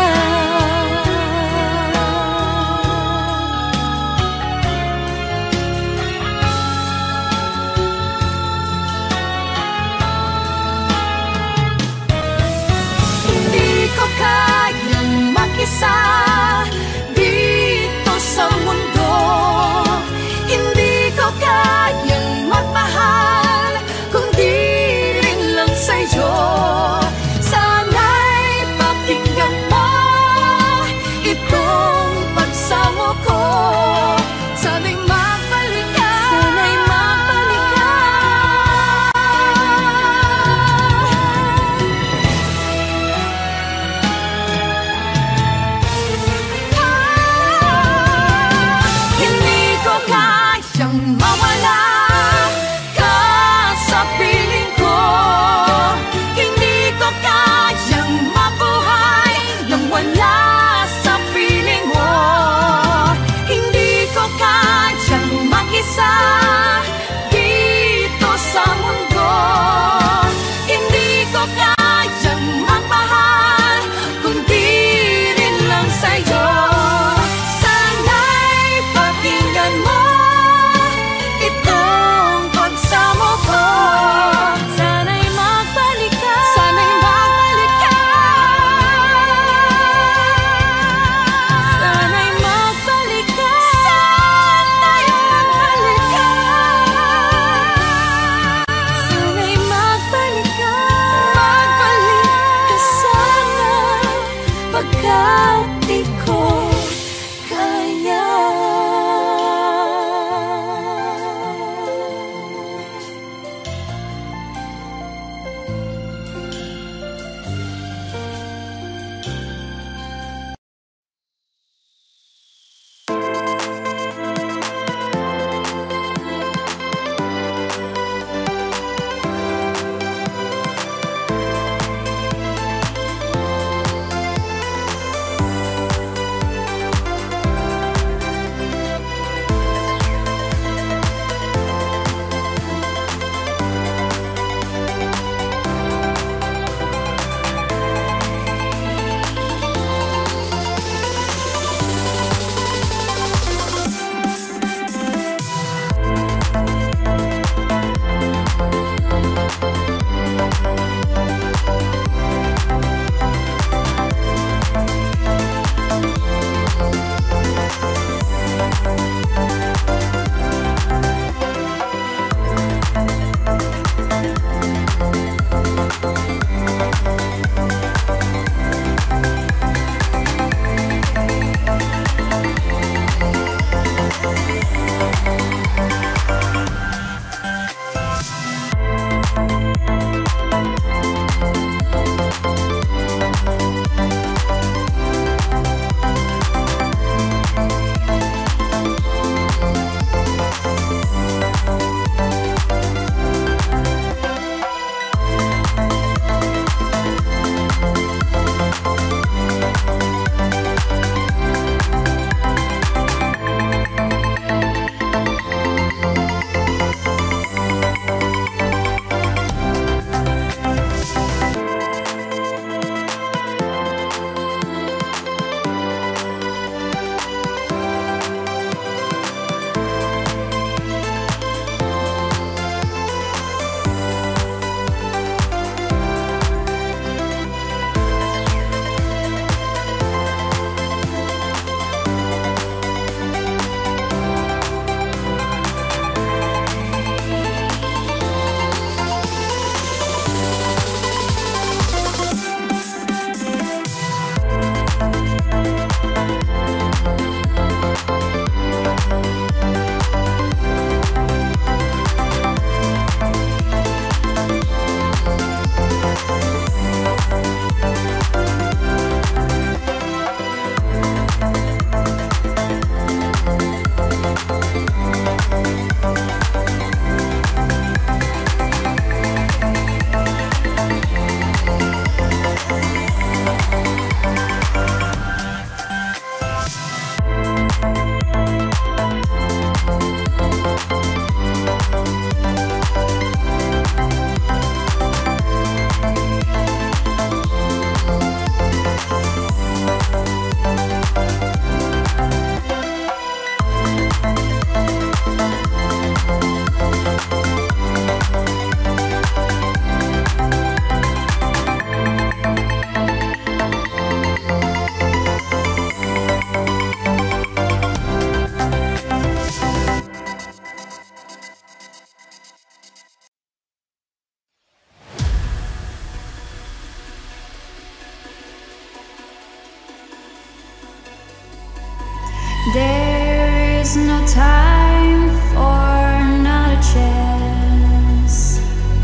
A: There's no time for another chance.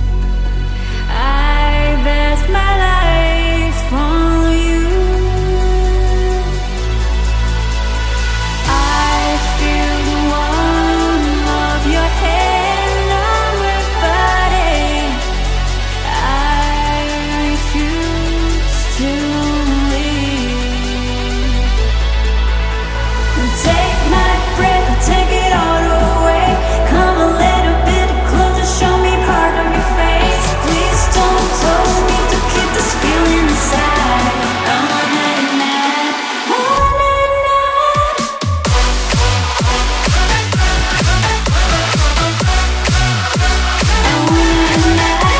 A: I bet my life on you. I feel the warmth of your hand on my body. I refuse to leave. Take my breath, take it all away. Come a little bit closer, show me part of your face. Please don't touch me to keep this feeling inside. I want it now, I want it now. I want it now.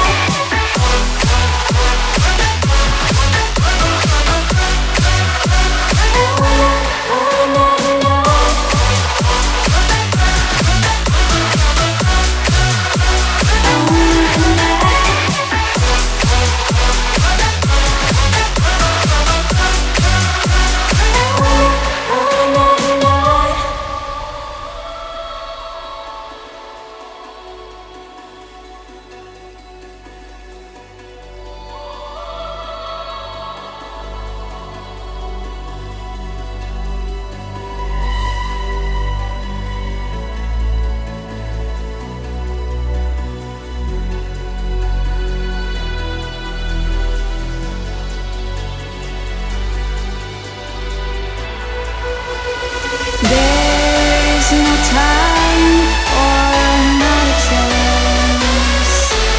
A: There's no time for another chance.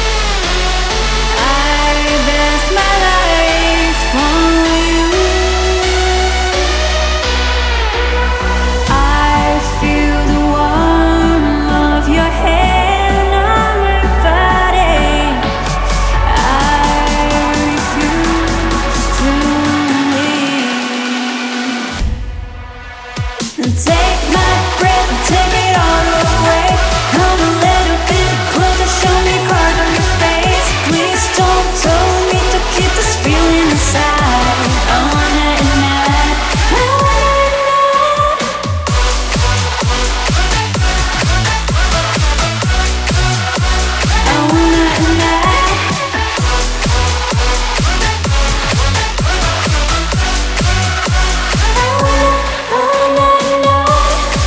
A: I bet my life on you. I feel the warmth of your hand on my body. I refuse to leave. Take my breath, take it all away. Come a little bit closer, show me part of your face. Please don't tell me to keep this feeling inside. I want it now, I want it now. I want it now. I want it now.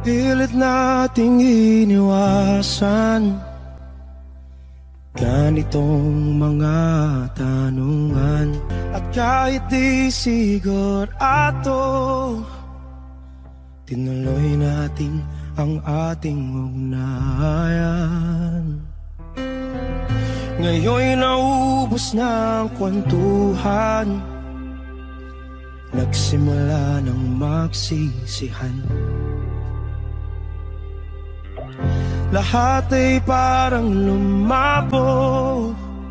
B: Pilit nating iniwasan ganitong mga tanungan. At kahit di sigurado, tinuloy natin ang ating ugnayan. Ngayon'y naubos na ang kwentuhan, nagsimula ng magsisihan. Lahat ay parang lumabo,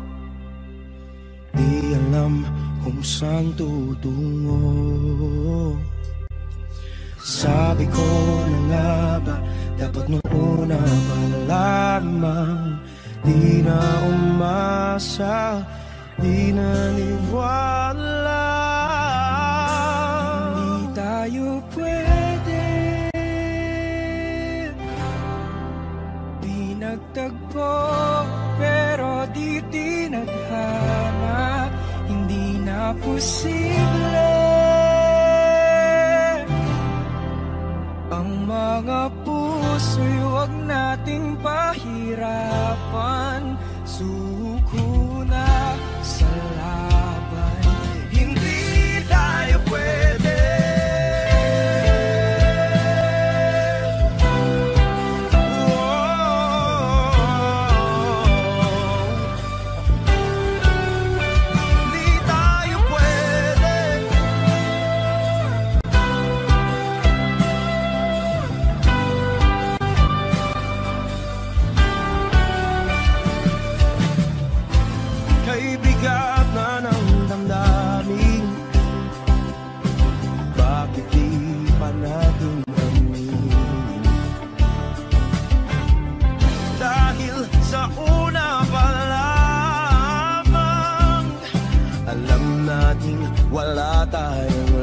B: di alam kung saan tutungo. Sabi ko na nga ba, dapat nung una pa lamang, di na umasa, di naniwala. Hindi tayo pwede nagtagpo, pero di tinadhana. Hindi na posible ang mga puso'y huwag nating pahirapan. Suko na sa laban, hindi tayo pwede. Wala tayong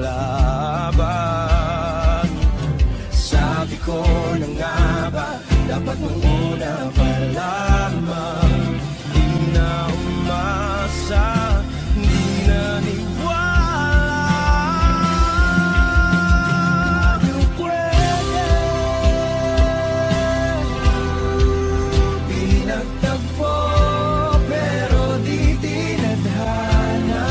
B: laban. Sabi ko na nga ba, dapat nung una pa lamang, di na umasa, di na niwala. Di pwede pinagtagpo, pero di tinadhana.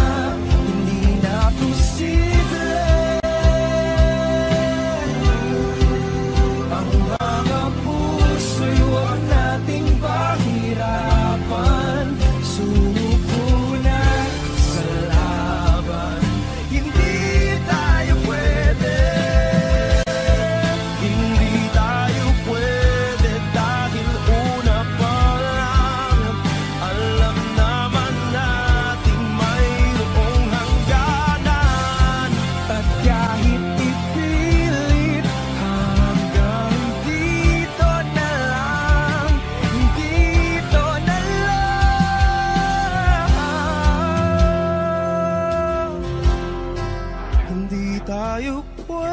B: Ang mga puso'y huwag nating pahirapan. Suko na sa laban, hindi tayo pwede. Hindi tayo pwede dahil una pa lang, alam naman nating mayroong hangganan. At kahit ipilit hanggang dito na lang, dito na lang, hindi tayo pwede.